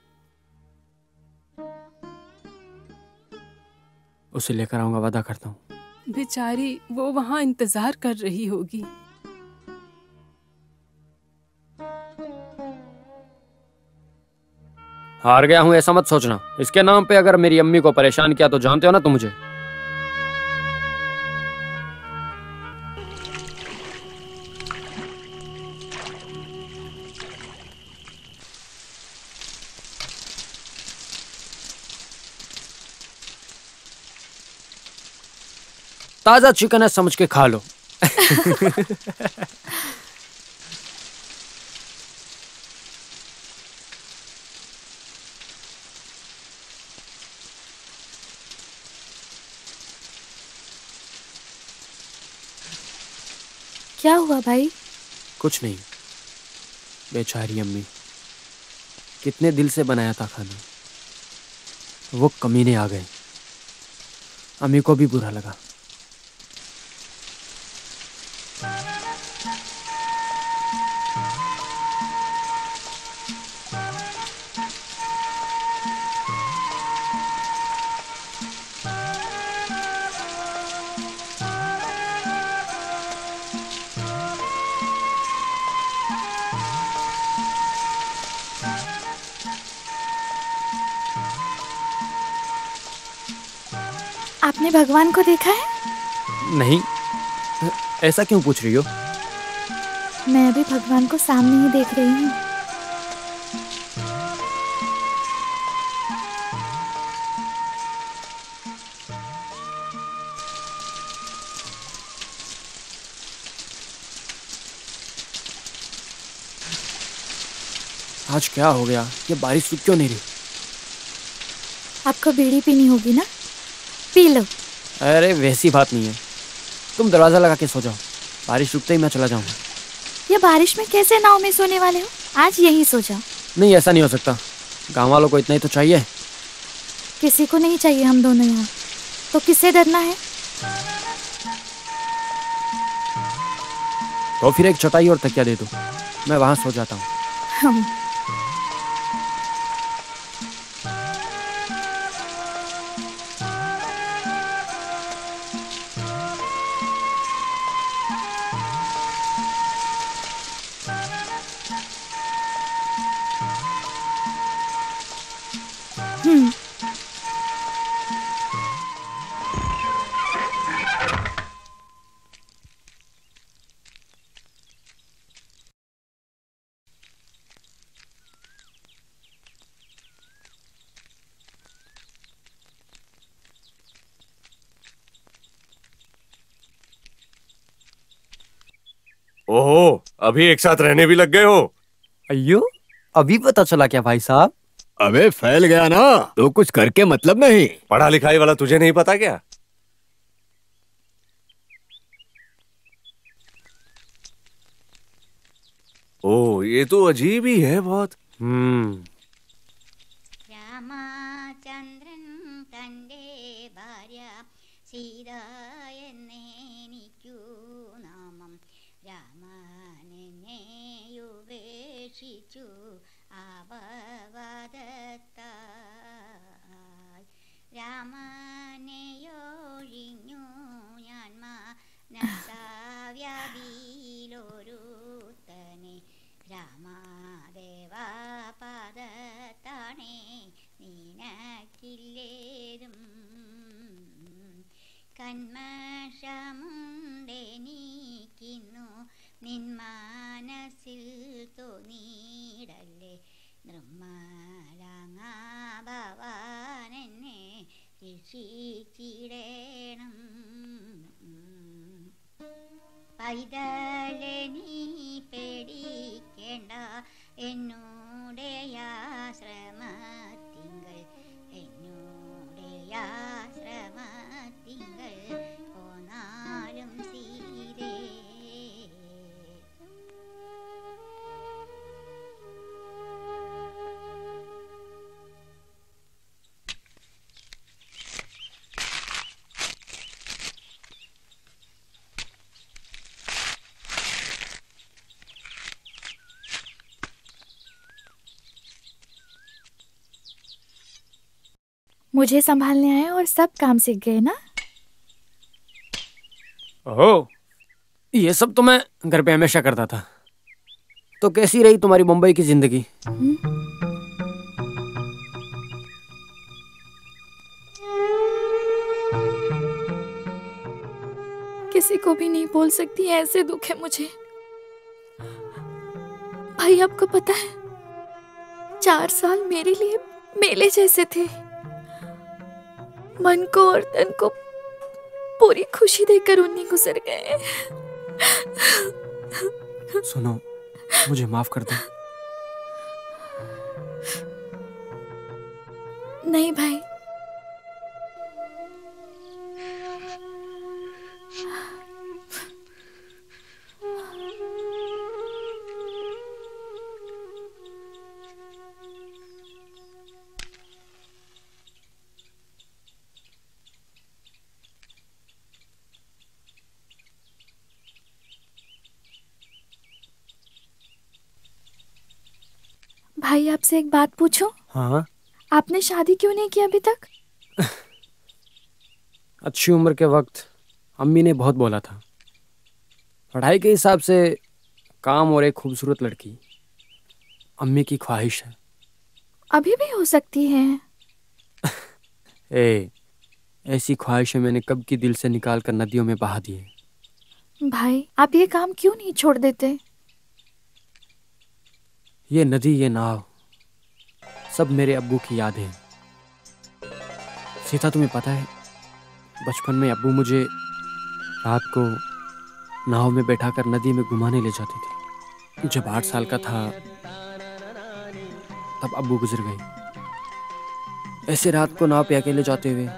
उसे लेकर आऊंगा, वादा करता हूँ। बेचारी वो वहाँ इंतजार कर रही होगी। हार गया हूं ऐसा मत सोचना। इसके नाम पे अगर मेरी अम्मी को परेशान किया तो जानते हो ना तुम मुझे। ताजा चिकन है समझ के खा लो। क्या हुआ भाई? कुछ नहीं, बेचारी अम्मी, कितने दिल से बनाया था खाना, वो कमीने आ गए। अम्मी को भी बुरा लगा। आपने भगवान को देखा है? नहीं, ऐसा क्यों पूछ रही हो? मैं भी भगवान को सामने ही देख रही हूँ। आज क्या हो गया? ये बारिश रुक क्यों नहीं रही? आपको बीड़ी पीनी होगी ना, पी लो। अरे वैसी बात नहीं है, तुम दरवाजा लगा के सो जाओ, बारिश रुकते ही मैं चला जाऊंगा। ये बारिश में कैसे नाव में सोने वाले हो? आज यहीं सो जाओ। नहीं, ऐसा नहीं हो सकता, गांव वालों को इतना ही तो चाहिए। किसी को नहीं चाहिए, हम दोनों यहाँ, तो किससे डरना है? तो फिर एक चटाई और तकिया दे दो, मैं वहां सो जाता हूँ। हम हम्म ओहो, अभी एक साथ रहने भी लग गए हो? अयो, अभी पता चला क्या भाई साहब? अबे फैल गया ना, तो कुछ करके मतलब नहीं। पढ़ा लिखाई वाला तुझे नहीं पता क्या? ओ, ये तो अजीब ही है बहुत। हम्म രാമചന്ദ്രൻ തൻ്റെ ഭാര്യ സീത എന്നെനിക്കു നാമം രാമനെന്നെ ഉപേക്ഷിച്ചു ആപവദത്താൽ രാമനെയൊഴിഞ്ഞു ഞാൻ മനസാവ്യാധിയിലൊരുത്തനെ രാമദേവാ പാദത്താണേ നിനക്കില്ലേതും കന്മഷമുണ്ടെനിക്കുന്നു നിൻ മനസ്സിൽ തോന്നിയിടല്ലേ നിർമ്മലാങ്ങാ ഭവാനെന്നെ രക്ഷിച്ചിടേണം പൈതലെ നീ പേടിക്കേണ്ട എന്നോടെ ആശ്രമത്തിങ്കൾ എന്നോടെ ആശ്രമത്തിങ്കൾ പോന്നാലും സീതേ मुझे संभालने आए और सब काम सीख गए ना। ओह, ये सब तो मैं घर पे हमेशा करता था। तो कैसी रही तुम्हारी मुंबई की जिंदगी? किसी को भी नहीं बोल सकती, ऐसे दुख है मुझे। भाई आपको पता है, चार साल मेरे लिए मेले जैसे थे। मन को और तन को पूरी खुशी देकर उन्हीं गुजर गए। सुनो, मुझे माफ कर दो। नहीं भाई, भाई आपसे एक बात पूछूं? हाँ। आपने शादी क्यों नहीं की अभी तक? अच्छी उम्र के वक्त अम्मी ने बहुत बोला था, पढ़ाई के हिसाब से काम और एक खूबसूरत लड़की अम्मी की ख्वाहिश है। अभी भी हो सकती है। ए, ऐसी ख्वाहिशें मैंने कब की दिल से निकाल कर नदियों में बहा दी है। भाई आप ये काम क्यों नहीं छोड़ देते? ये नदी, ये नाव, सब मेरे अब्बू की याद है। सीता, तुम्हें पता है, बचपन में अब्बू मुझे रात को नाव में बैठाकर नदी में घुमाने ले जाते थे। जब आठ साल का था तब अब्बू गुजर गए। ऐसे रात को नाव पे अकेले जाते हुए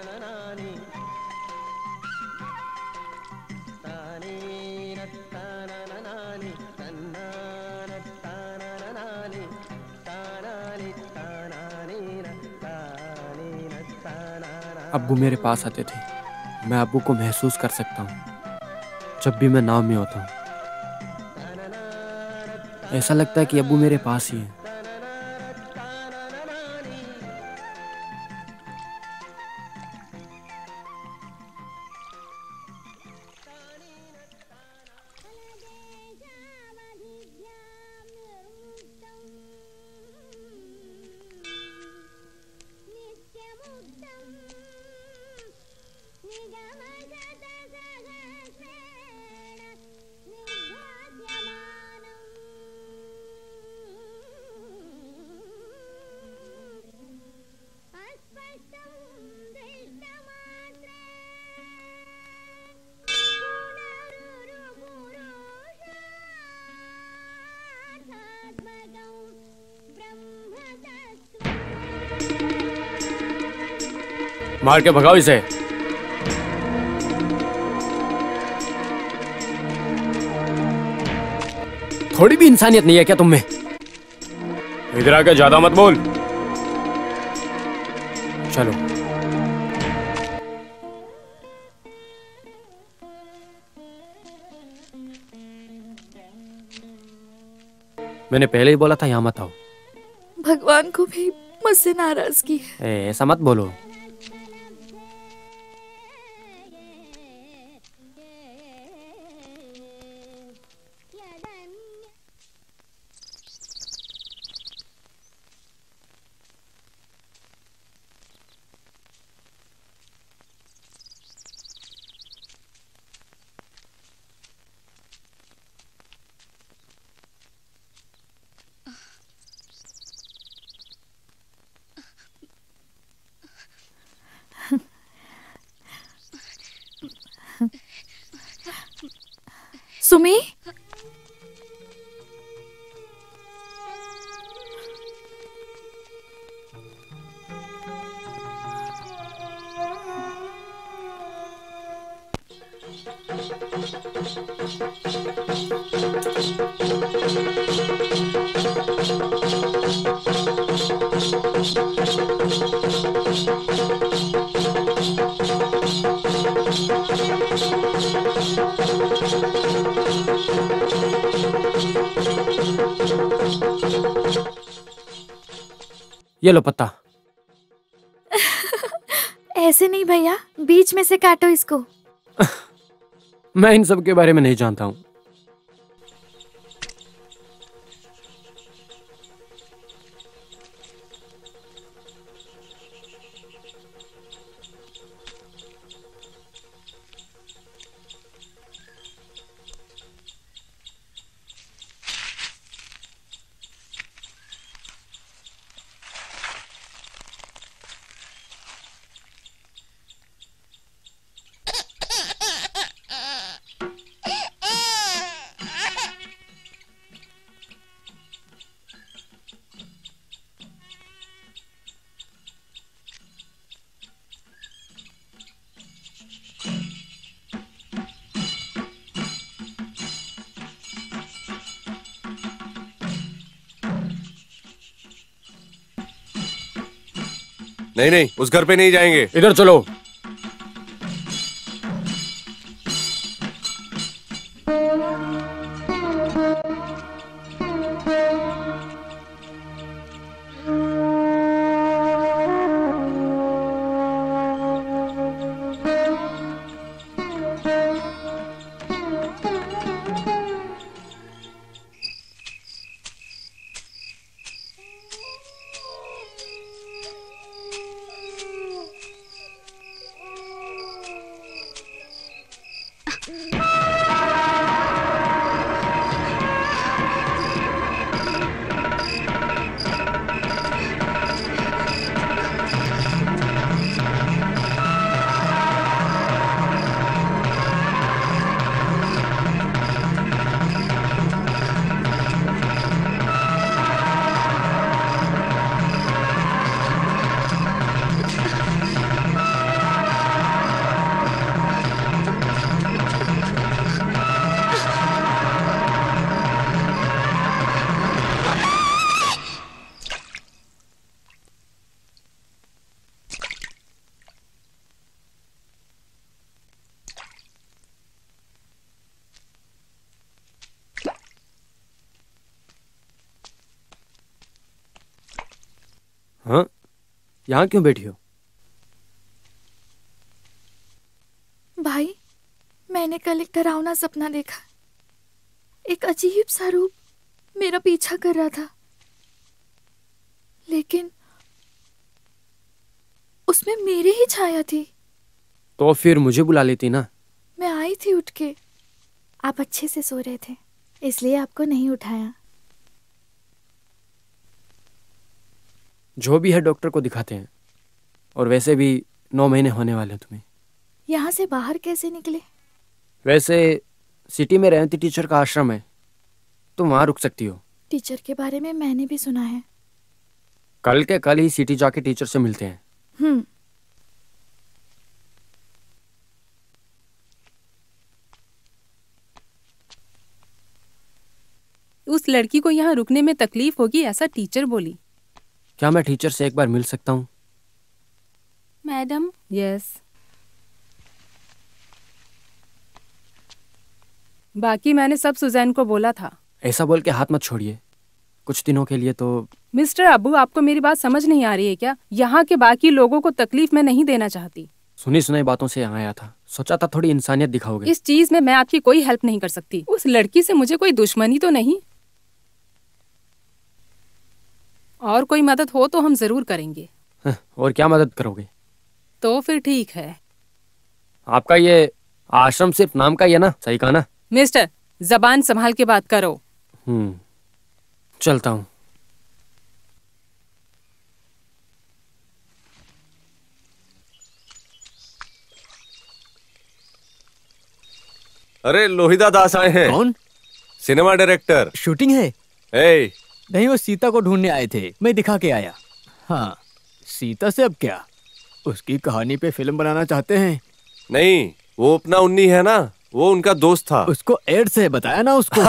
अब्बू मेरे पास आते थे। मैं अब्बू को महसूस कर सकता हूँ जब भी मैं नाव में होता हूँ। ऐसा लगता है कि अब्बू मेरे पास ही है। मार के भगाओ इसे। थोड़ी भी इंसानियत नहीं है क्या तुम में? इधर आके ज्यादा मत बोल। चलो। मैंने पहले ही बोला था यहां मत आओ। भगवान को भी मुझसे नाराजगी है। ए, ऐसा मत बोलो। सुमी, ये लो पत्ता। ऐसे नहीं भैया, बीच में से काटो इसको। मैं इन सब के बारे में नहीं जानता हूँ। नहीं नहीं, उस घर पे नहीं जाएंगे। इधर चलो। हाँ, यहाँ क्यों बैठी हो? भाई, मैंने कल एक डरावना सपना देखा। एक अजीब सा रूप मेरा पीछा कर रहा था, लेकिन उसमें मेरी ही छाया थी। तो फिर मुझे बुला लेती ना। मैं आई थी उठ के, आप अच्छे से सो रहे थे, इसलिए आपको नहीं उठाया। जो भी है डॉक्टर को दिखाते हैं, और वैसे भी नौ महीने होने वाले हैं तुम्हें। यहाँ से बाहर कैसे निकले? वैसे सिटी में रहती टीचर का आश्रम है, तुम वहाँ रुक सकती हो। टीचर के बारे में मैंने भी सुना है। कल के कल ही सिटी जाके टीचर से मिलते हैं। हम्म। उस लड़की को यहाँ रुकने में तकलीफ होगी, ऐसा टीचर बोली। क्या मैं टीचर से एक बार मिल सकता हूँ? मैडम। यस। बाकी मैंने सब सुजैन को बोला था। ऐसा बोल के हाथ मत छोड़िए, कुछ दिनों के लिए तो। मिस्टर अबू, आपको मेरी बात समझ नहीं आ रही है क्या? यहाँ के बाकी लोगों को तकलीफ मैं नहीं देना चाहती। सुनी सुनाई बातों से यहाँ आया था, सोचा था थोड़ी इंसानियत दिखाओगे। इस चीज में मैं आपकी कोई हेल्प नहीं कर सकती। उस लड़की से मुझे कोई दुश्मनी तो नहीं, और कोई मदद हो तो हम जरूर करेंगे। और क्या मदद करोगे? तो फिर ठीक है। आपका ये आश्रम सिर्फ नाम का ही है ना, सही कहा ना? मिस्टर, जबान संभाल के बात करो। हम्म, चलता हूँ। अरे लोहिता दास आए हैं। कौन? Cinema director. शूटिंग है? ए, नहीं, वो सीता को ढूंढने आए थे, मैं दिखा के आया। हाँ, सीता से अब क्या? उसकी कहानी पे फिल्म बनाना चाहते हैं। नहीं, वो अपना उन्नी है ना, वो उनका दोस्त था। उसको एड से बताया ना उसको।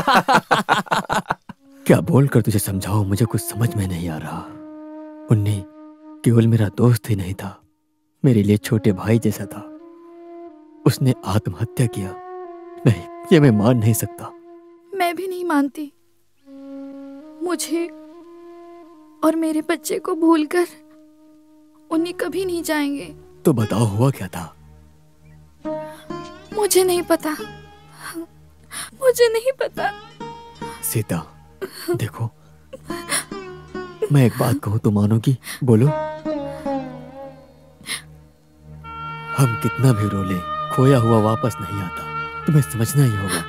क्या बोलकर तुझे समझाऊं, मुझे कुछ समझ में नहीं आ रहा। उन्नी केवल मेरा दोस्त ही नहीं था, मेरे लिए छोटे भाई जैसा था। उसने आत्महत्या किया। नहीं, ये मैं मान नहीं सकता। मैं भी नहीं मानती। मुझे और मेरे बच्चे को भूलकर उन्हीं कभी नहीं जाएंगे। तो बताओ हुआ क्या था? मुझे नहीं पता, मुझे नहीं पता। सीता देखो, मैं एक बात कहूं तो मानोगी? बोलो। हम कितना भी रो ले, खोया हुआ वापस नहीं आता, तुम्हें समझना ही होगा।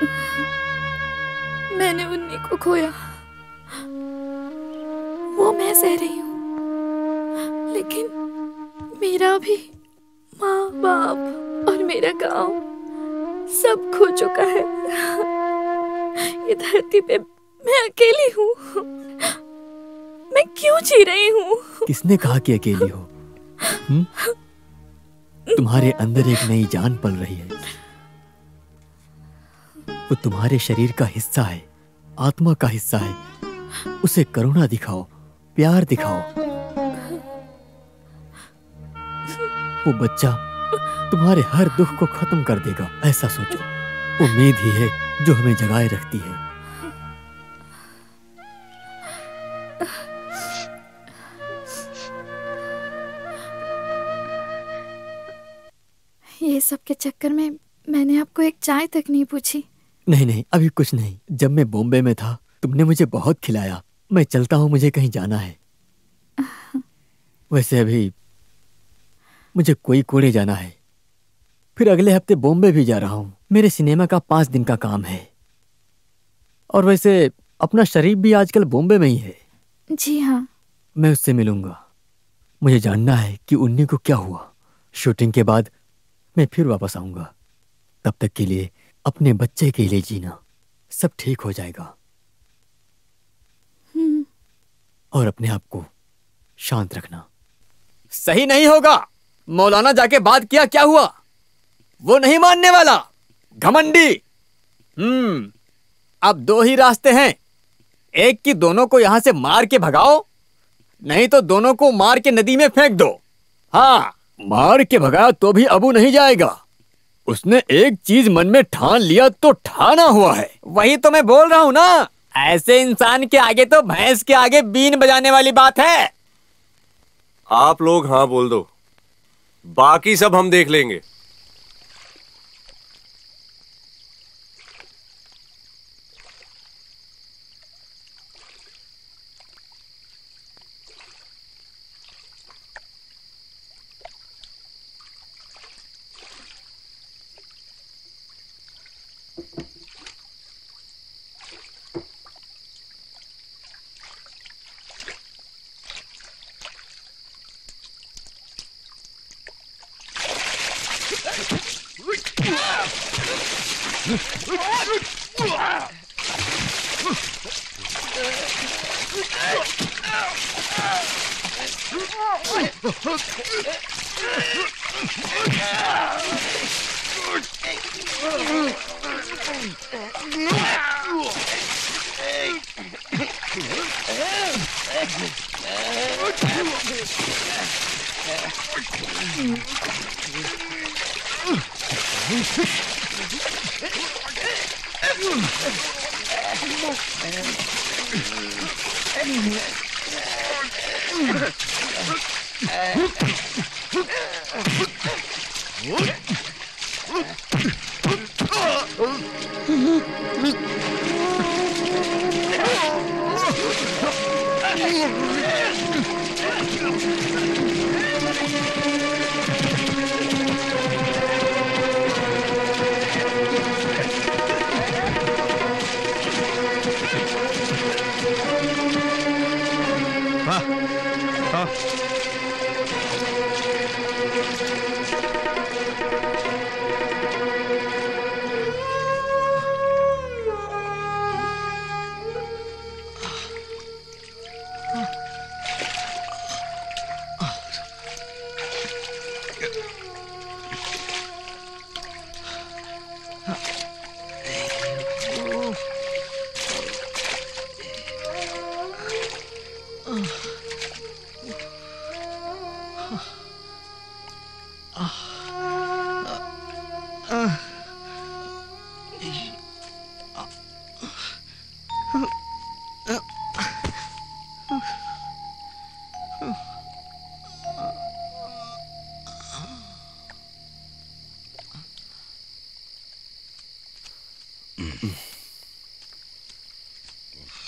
मैंने उन्हीं को खोया, वो मैं सह रही हूँ, लेकिन मेरा भी माँ बाप और मेरा गांव सब खो चुका है। ये धरती पे मैं अकेली हूँ। मैं क्यों जी रही हूँ? किसने कहा कि अकेली हो? हुँ? तुम्हारे अंदर एक नई जान पल रही है, वो तुम्हारे शरीर का हिस्सा है, आत्मा का हिस्सा है। उसे करुणा दिखाओ, प्यार दिखाओ। वो बच्चा तुम्हारे हर दुख को खत्म कर देगा, ऐसा सोचो। उम्मीद ही है जो हमें जगाए रखती है। ये सब के चक्कर में मैंने आपको एक चाय तक नहीं पूछी। नहीं नहीं, अभी कुछ नहीं। जब मैं बॉम्बे में था तुमने मुझे बहुत खिलाया। मैं चलता हूँ, मुझे कहीं जाना है। वैसे अभी मुझे कोई कोड़े जाना है, फिर अगले हफ्ते बॉम्बे भी जा रहा हूँ। मेरे सिनेमा का पांच दिन का काम है। और वैसे अपना शरीफ भी आजकल बॉम्बे में ही है। जी हाँ। मैं उससे मिलूंगा। मुझे जानना है कि उन्नी को क्या हुआ। शूटिंग के बाद मैं फिर वापस आऊंगा। तब तक के लिए अपने बच्चे के लिए जीना, सब ठीक हो जाएगा। और अपने आप को शांत रखना। सही नहीं होगा। मौलाना जाके बात किया, क्या हुआ? वो नहीं मानने वाला, घमंडी। हम्म अब दो ही रास्ते हैं। एक कि दोनों को यहां से मार के भगाओ, नहीं तो दोनों को मार के नदी में फेंक दो। हाँ, मार के भगाया तो भी अबू नहीं जाएगा। उसने एक चीज मन में ठान लिया तो ठाना हुआ है। वही तो मैं बोल रहा हूं ना, ऐसे इंसान के आगे तो भैंस के आगे बीन बजाने वाली बात है। आप लोग हाँ बोल दो, बाकी सब हम देख लेंगे।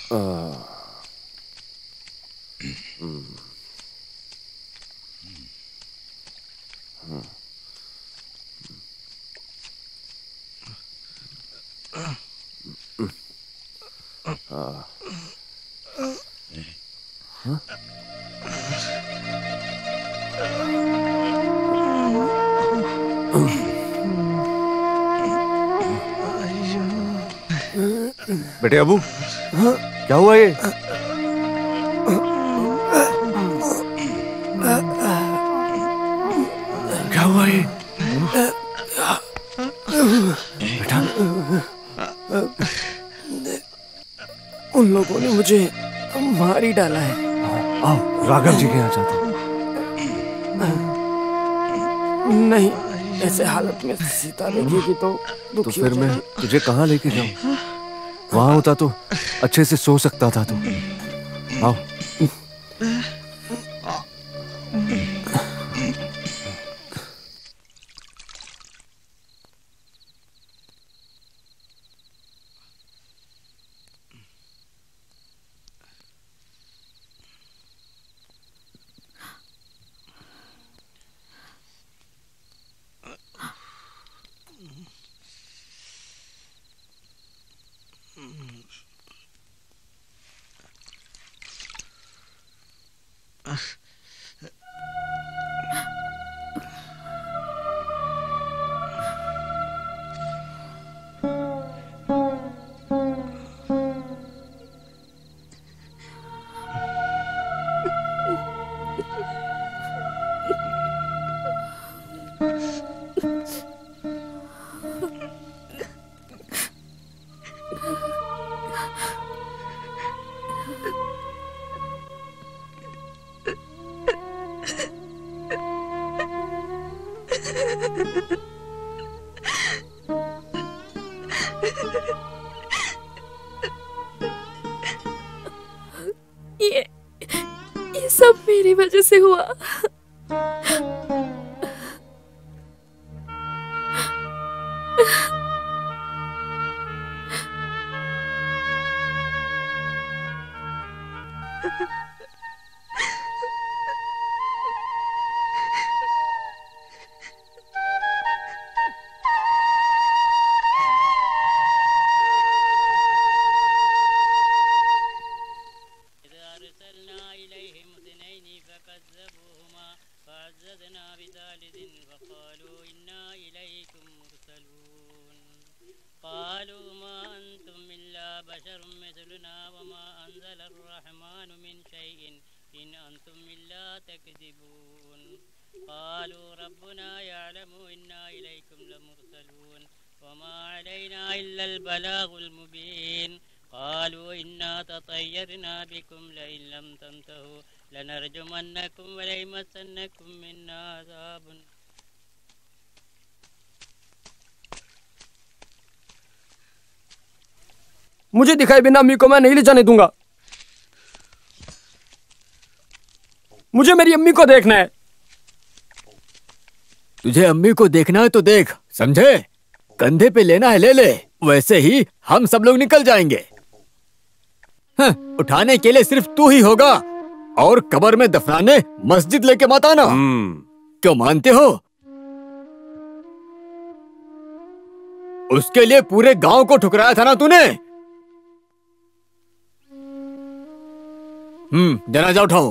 बेटे अबू, क्या हुआ ये? क्या हुआ ये? बेटा, उन लोगों ने मुझे मार ही डाला है। आओ राघव जी के यहाँ जाते। नहीं, ऐसे हालत में सीता देखेगी तो तो फिर मैं तुझे कहाँ लेके जाऊँ? वहां होता तो अच्छे से सो सकता था तू। आओ। ये ये सब मेरी वजह से हुआ। मुझे दिखाए बिना अम्मी को मैं नहीं ले जाने दूंगा। मुझे मेरी अम्मी को देखना है। तुझे अम्मी को देखना है तो देख, समझे? कंधे पे लेना है ले ले, वैसे ही हम सब लोग निकल जाएंगे। हाँ, उठाने के लिए सिर्फ तू ही होगा, और कब्र में दफनाने मस्जिद लेके मत आना। क्यों मानते हो? उसके लिए पूरे गांव को ठुकराया था ना तूने। हम्म जनाजा उठाओ।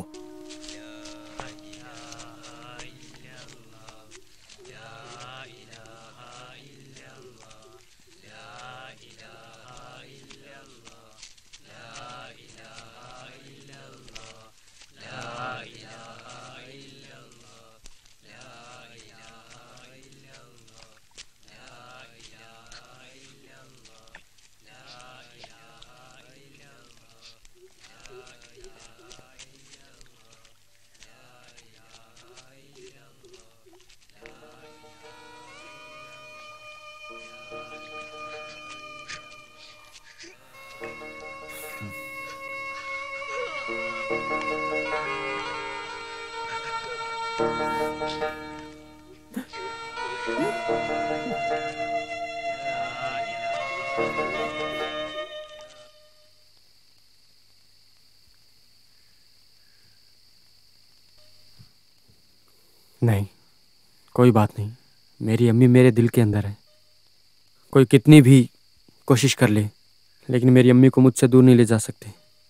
नहीं, कोई बात नहीं। मेरी अम्मी मेरे दिल के अंदर है। कोई कितनी भी कोशिश कर ले, लेकिन मेरी अम्मी को मुझसे दूर नहीं ले जा सकते।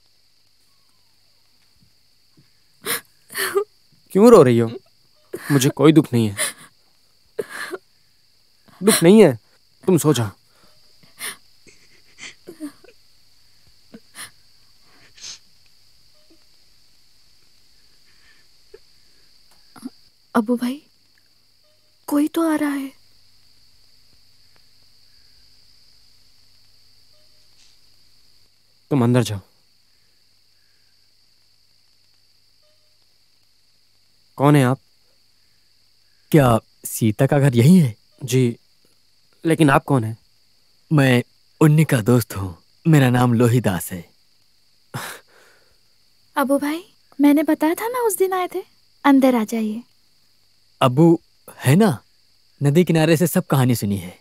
क्यों रो रही हो? मुझे कोई दुख नहीं है। दुख नहीं है, तुम सो जाओ। अबू भाई, कोई तो आ रहा है। तुम अंदर जाओ। कौन है आप? क्या सीता का घर यही है? जी, लेकिन आप कौन हैं? मैं उन्नी का दोस्त हूँ। मेरा नाम लोहीदास है। अबू भाई, मैंने बताया था ना उस दिन आए थे। अंदर आ जाइए। अबू है ना, नदी किनारे से सब कहानी सुनी है।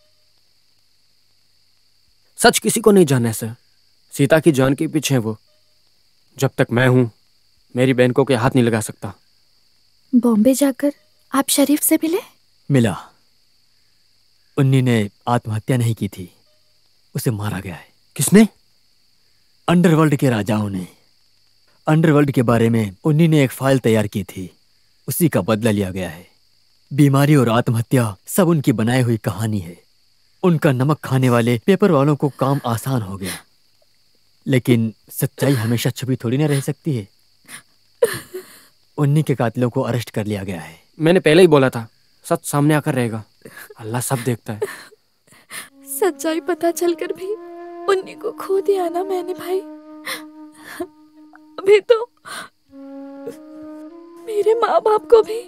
सच किसी को नहीं जानना है सर। सीता की जान के पीछे है वो। जब तक मैं हूं, मेरी बहन को कोई हाथ नहीं लगा सकता। बॉम्बे जाकर आप शरीफ से मिले? मिला। उन्नी ने आत्महत्या नहीं की थी, उसे मारा गया है। किसने? अंडरवर्ल्ड के राजाओं ने। अंडरवर्ल्ड के बारे में उन्नी ने एक फाइल तैयार की थी, उसी का बदला लिया गया है। बीमारी और आत्महत्या सब उनकी बनाई हुई कहानी है। उनका नमक खाने वाले पेपर वालों को काम आसान हो गया, लेकिन सच्चाई हमेशा छुपी थोड़ी ना रह सकती है। उन्नी के कातिलों को अरेस्ट कर लिया गया है। मैंने पहले ही बोला था, सच सामने आकर रहेगा। अल्लाह सब देखता है। सच्चाई पता चलकर भी उन्नी को खो दिया ना मैंने भाई। अभी तो मेरे माँ बाप को भी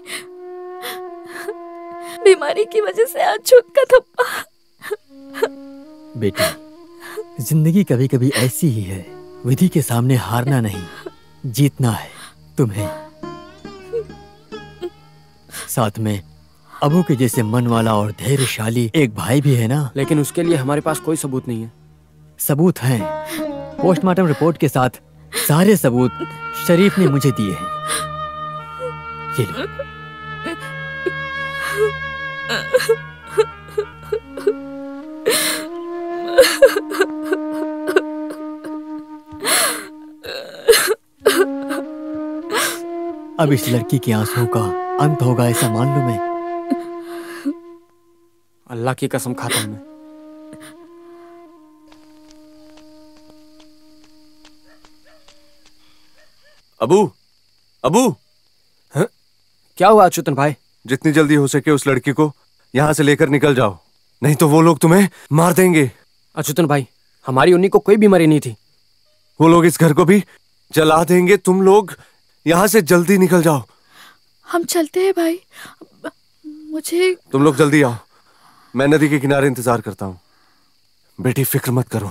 बीमारी की वजह से आज छूत का थप्पा। बेटी, जिंदगी कभी कभी ऐसी ही है। विधि के सामने हारना नहीं, जीतना है तुम्हें। साथ में अबू के जैसे मन वाला और धैर्यशाली एक भाई भी है ना। लेकिन उसके लिए हमारे पास कोई सबूत नहीं है। सबूत हैं। पोस्टमार्टम रिपोर्ट के साथ सारे सबूत शरीफ ने मुझे दिए हैं। ये लो। अब इस लड़की के आंसुओं का अंत होगा, ऐसा मान लो। मैं अल्लाह की कसम खाता हूं। मैं अबू, अबू, हाँ? क्या हुआ अच्युतन भाई? जितनी जल्दी हो सके उस लड़की को यहाँ से लेकर निकल जाओ, नहीं तो वो लोग तुम्हें मार देंगे। अच्युतन भाई, हमारी उन्नी को कोई बीमारी नहीं थी। वो लोग इस घर को भी जला देंगे। तुम लोग यहाँ से जल्दी निकल जाओ। हम चलते हैं भाई। मुझे तुम लोग जल्दी आओ, मैं नदी के किनारे इंतजार करता हूँ। बेटी फिक्र मत करो।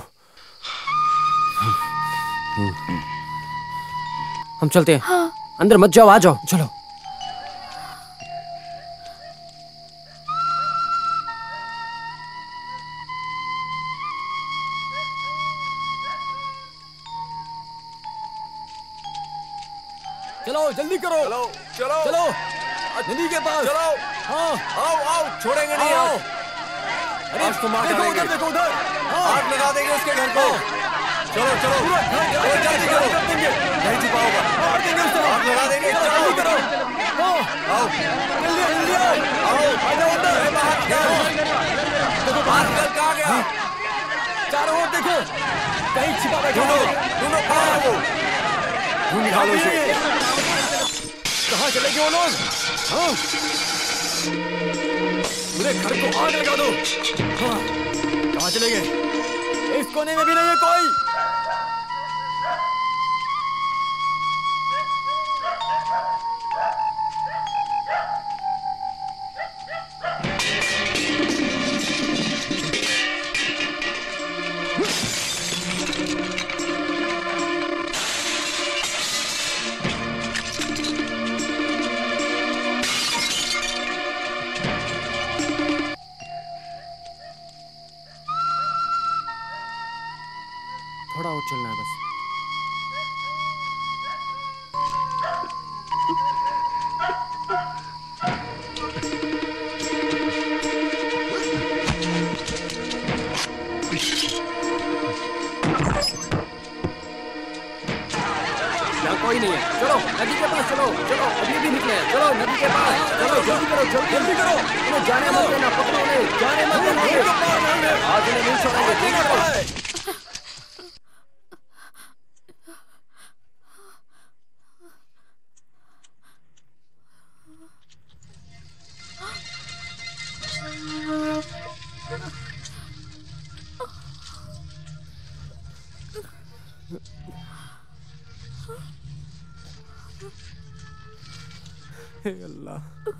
हम चलते हैं। हाँ। अंदर मत जाओ, आ जाओ, चलो। चलो जल्दी करो। चलो चलो चलो नदी के पास। चलो। हाँ आओ आओ, छोड़ेंगे नहीं। आओ। आओ। अरे आज तो मार देखो डालेंगे। उधर, देखो उधर। आग लगा देंगे उसके घर को। चलो चलो चलो, जल्दी करो। नहीं छुपा होगा। आग लगा देंगे। जल्दी करो। आओ जल्दी जल्दी आओ। आओ, आ जाओ अंदर। अरे बाहर निकल। देखो बाहर निकल, कहाँ गया? चारों ओर देखो, कहीं छिपा बैठा ढूंढो है। ढूंढो, कहाँ है वो? ढूंढ निकालो उसे। कहाँ चले गए वो लोग? हाँ? पूरे घर को आग लगा दो। हाँ, कहाँ चले गए? इस कोने में भी नहीं है कोई। थोड़ा और चलना है बस। चलो नदी के पास चलो, चलो अभी भी निकले, चलो नदी के पास, चलो जल्दी करो, जल्दी जल्दी करो, उन्हें जाने मत देना, पकड़ो उन्हें, जाने मत देना, आज उन्हें नहीं छोड़ेंगे, ठीक है? हे अल्लाह,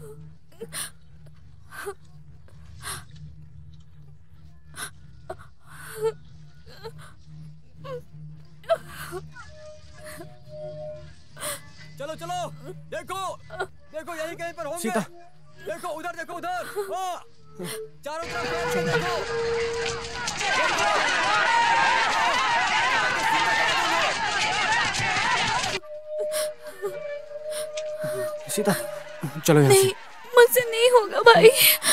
चलो चलो, देखो देखो यही कहीं पर होंगे। सीता, देखो उधर, देखो उधर, हाँ, चारों तरफ देखो, सीता चलो यहाँ नहीं, मुझसे नहीं होगा भाई।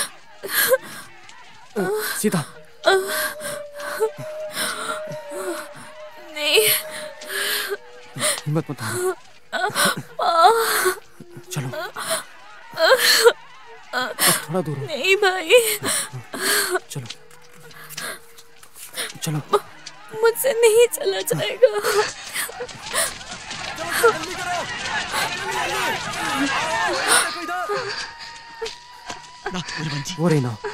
से। सीता नहीं, हिम्मत मत हारो, चलो बस थोड़ा दूर हो। नहीं भाई, चलो चलो, मुझसे नहीं चला जाएगा। वो रही ना,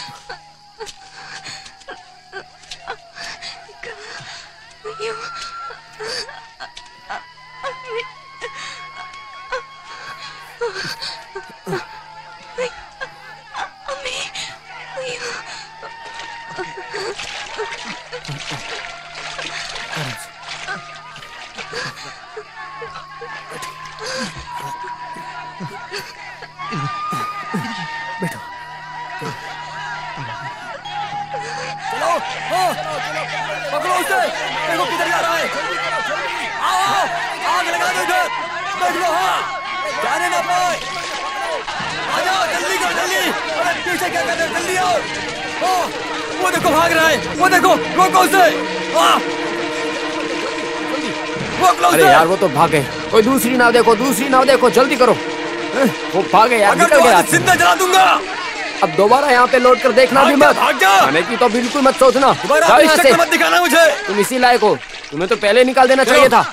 बैठो। चलो, हाँ, पकड़ो उसे, देखो किधर जा रहा है, आओ आओ, आग लगा दो इधर, देख लो, हाँ, जाने ना पाए, आ जाओ जल्दी करो जल्दी, अरे पीछे क्या कर रहे हो, जल्दी आओ, हाँ, वो देखो भाग रहा है, वो देखो, रोको उसे, हाँ, रोक लो उसे। अरे यार वो तो भाग गए, कोई दूसरी नाव देखो, दूसरी नाव देखो, जल्दी करो। वो भाग गए यार, निकल गए। जिंदा जला दूंगा। अब दोबारा यहाँ पे लौट कर देखना भी मत, भाग जा, आने की तो बिल्कुल मत सोचना। दोबारा इस शक्ल मत दिखाना मुझे। तुम इसी लायक हो, तुम्हें तो पहले निकाल देना चाहिए था।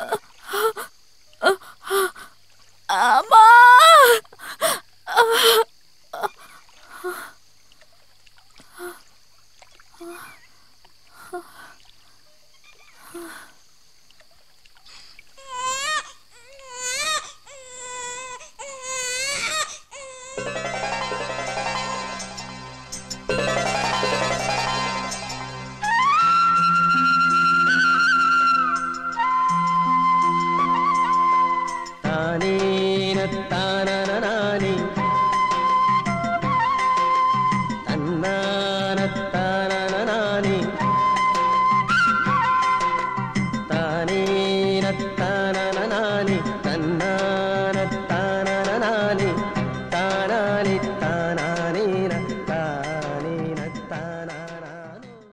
अम्मा!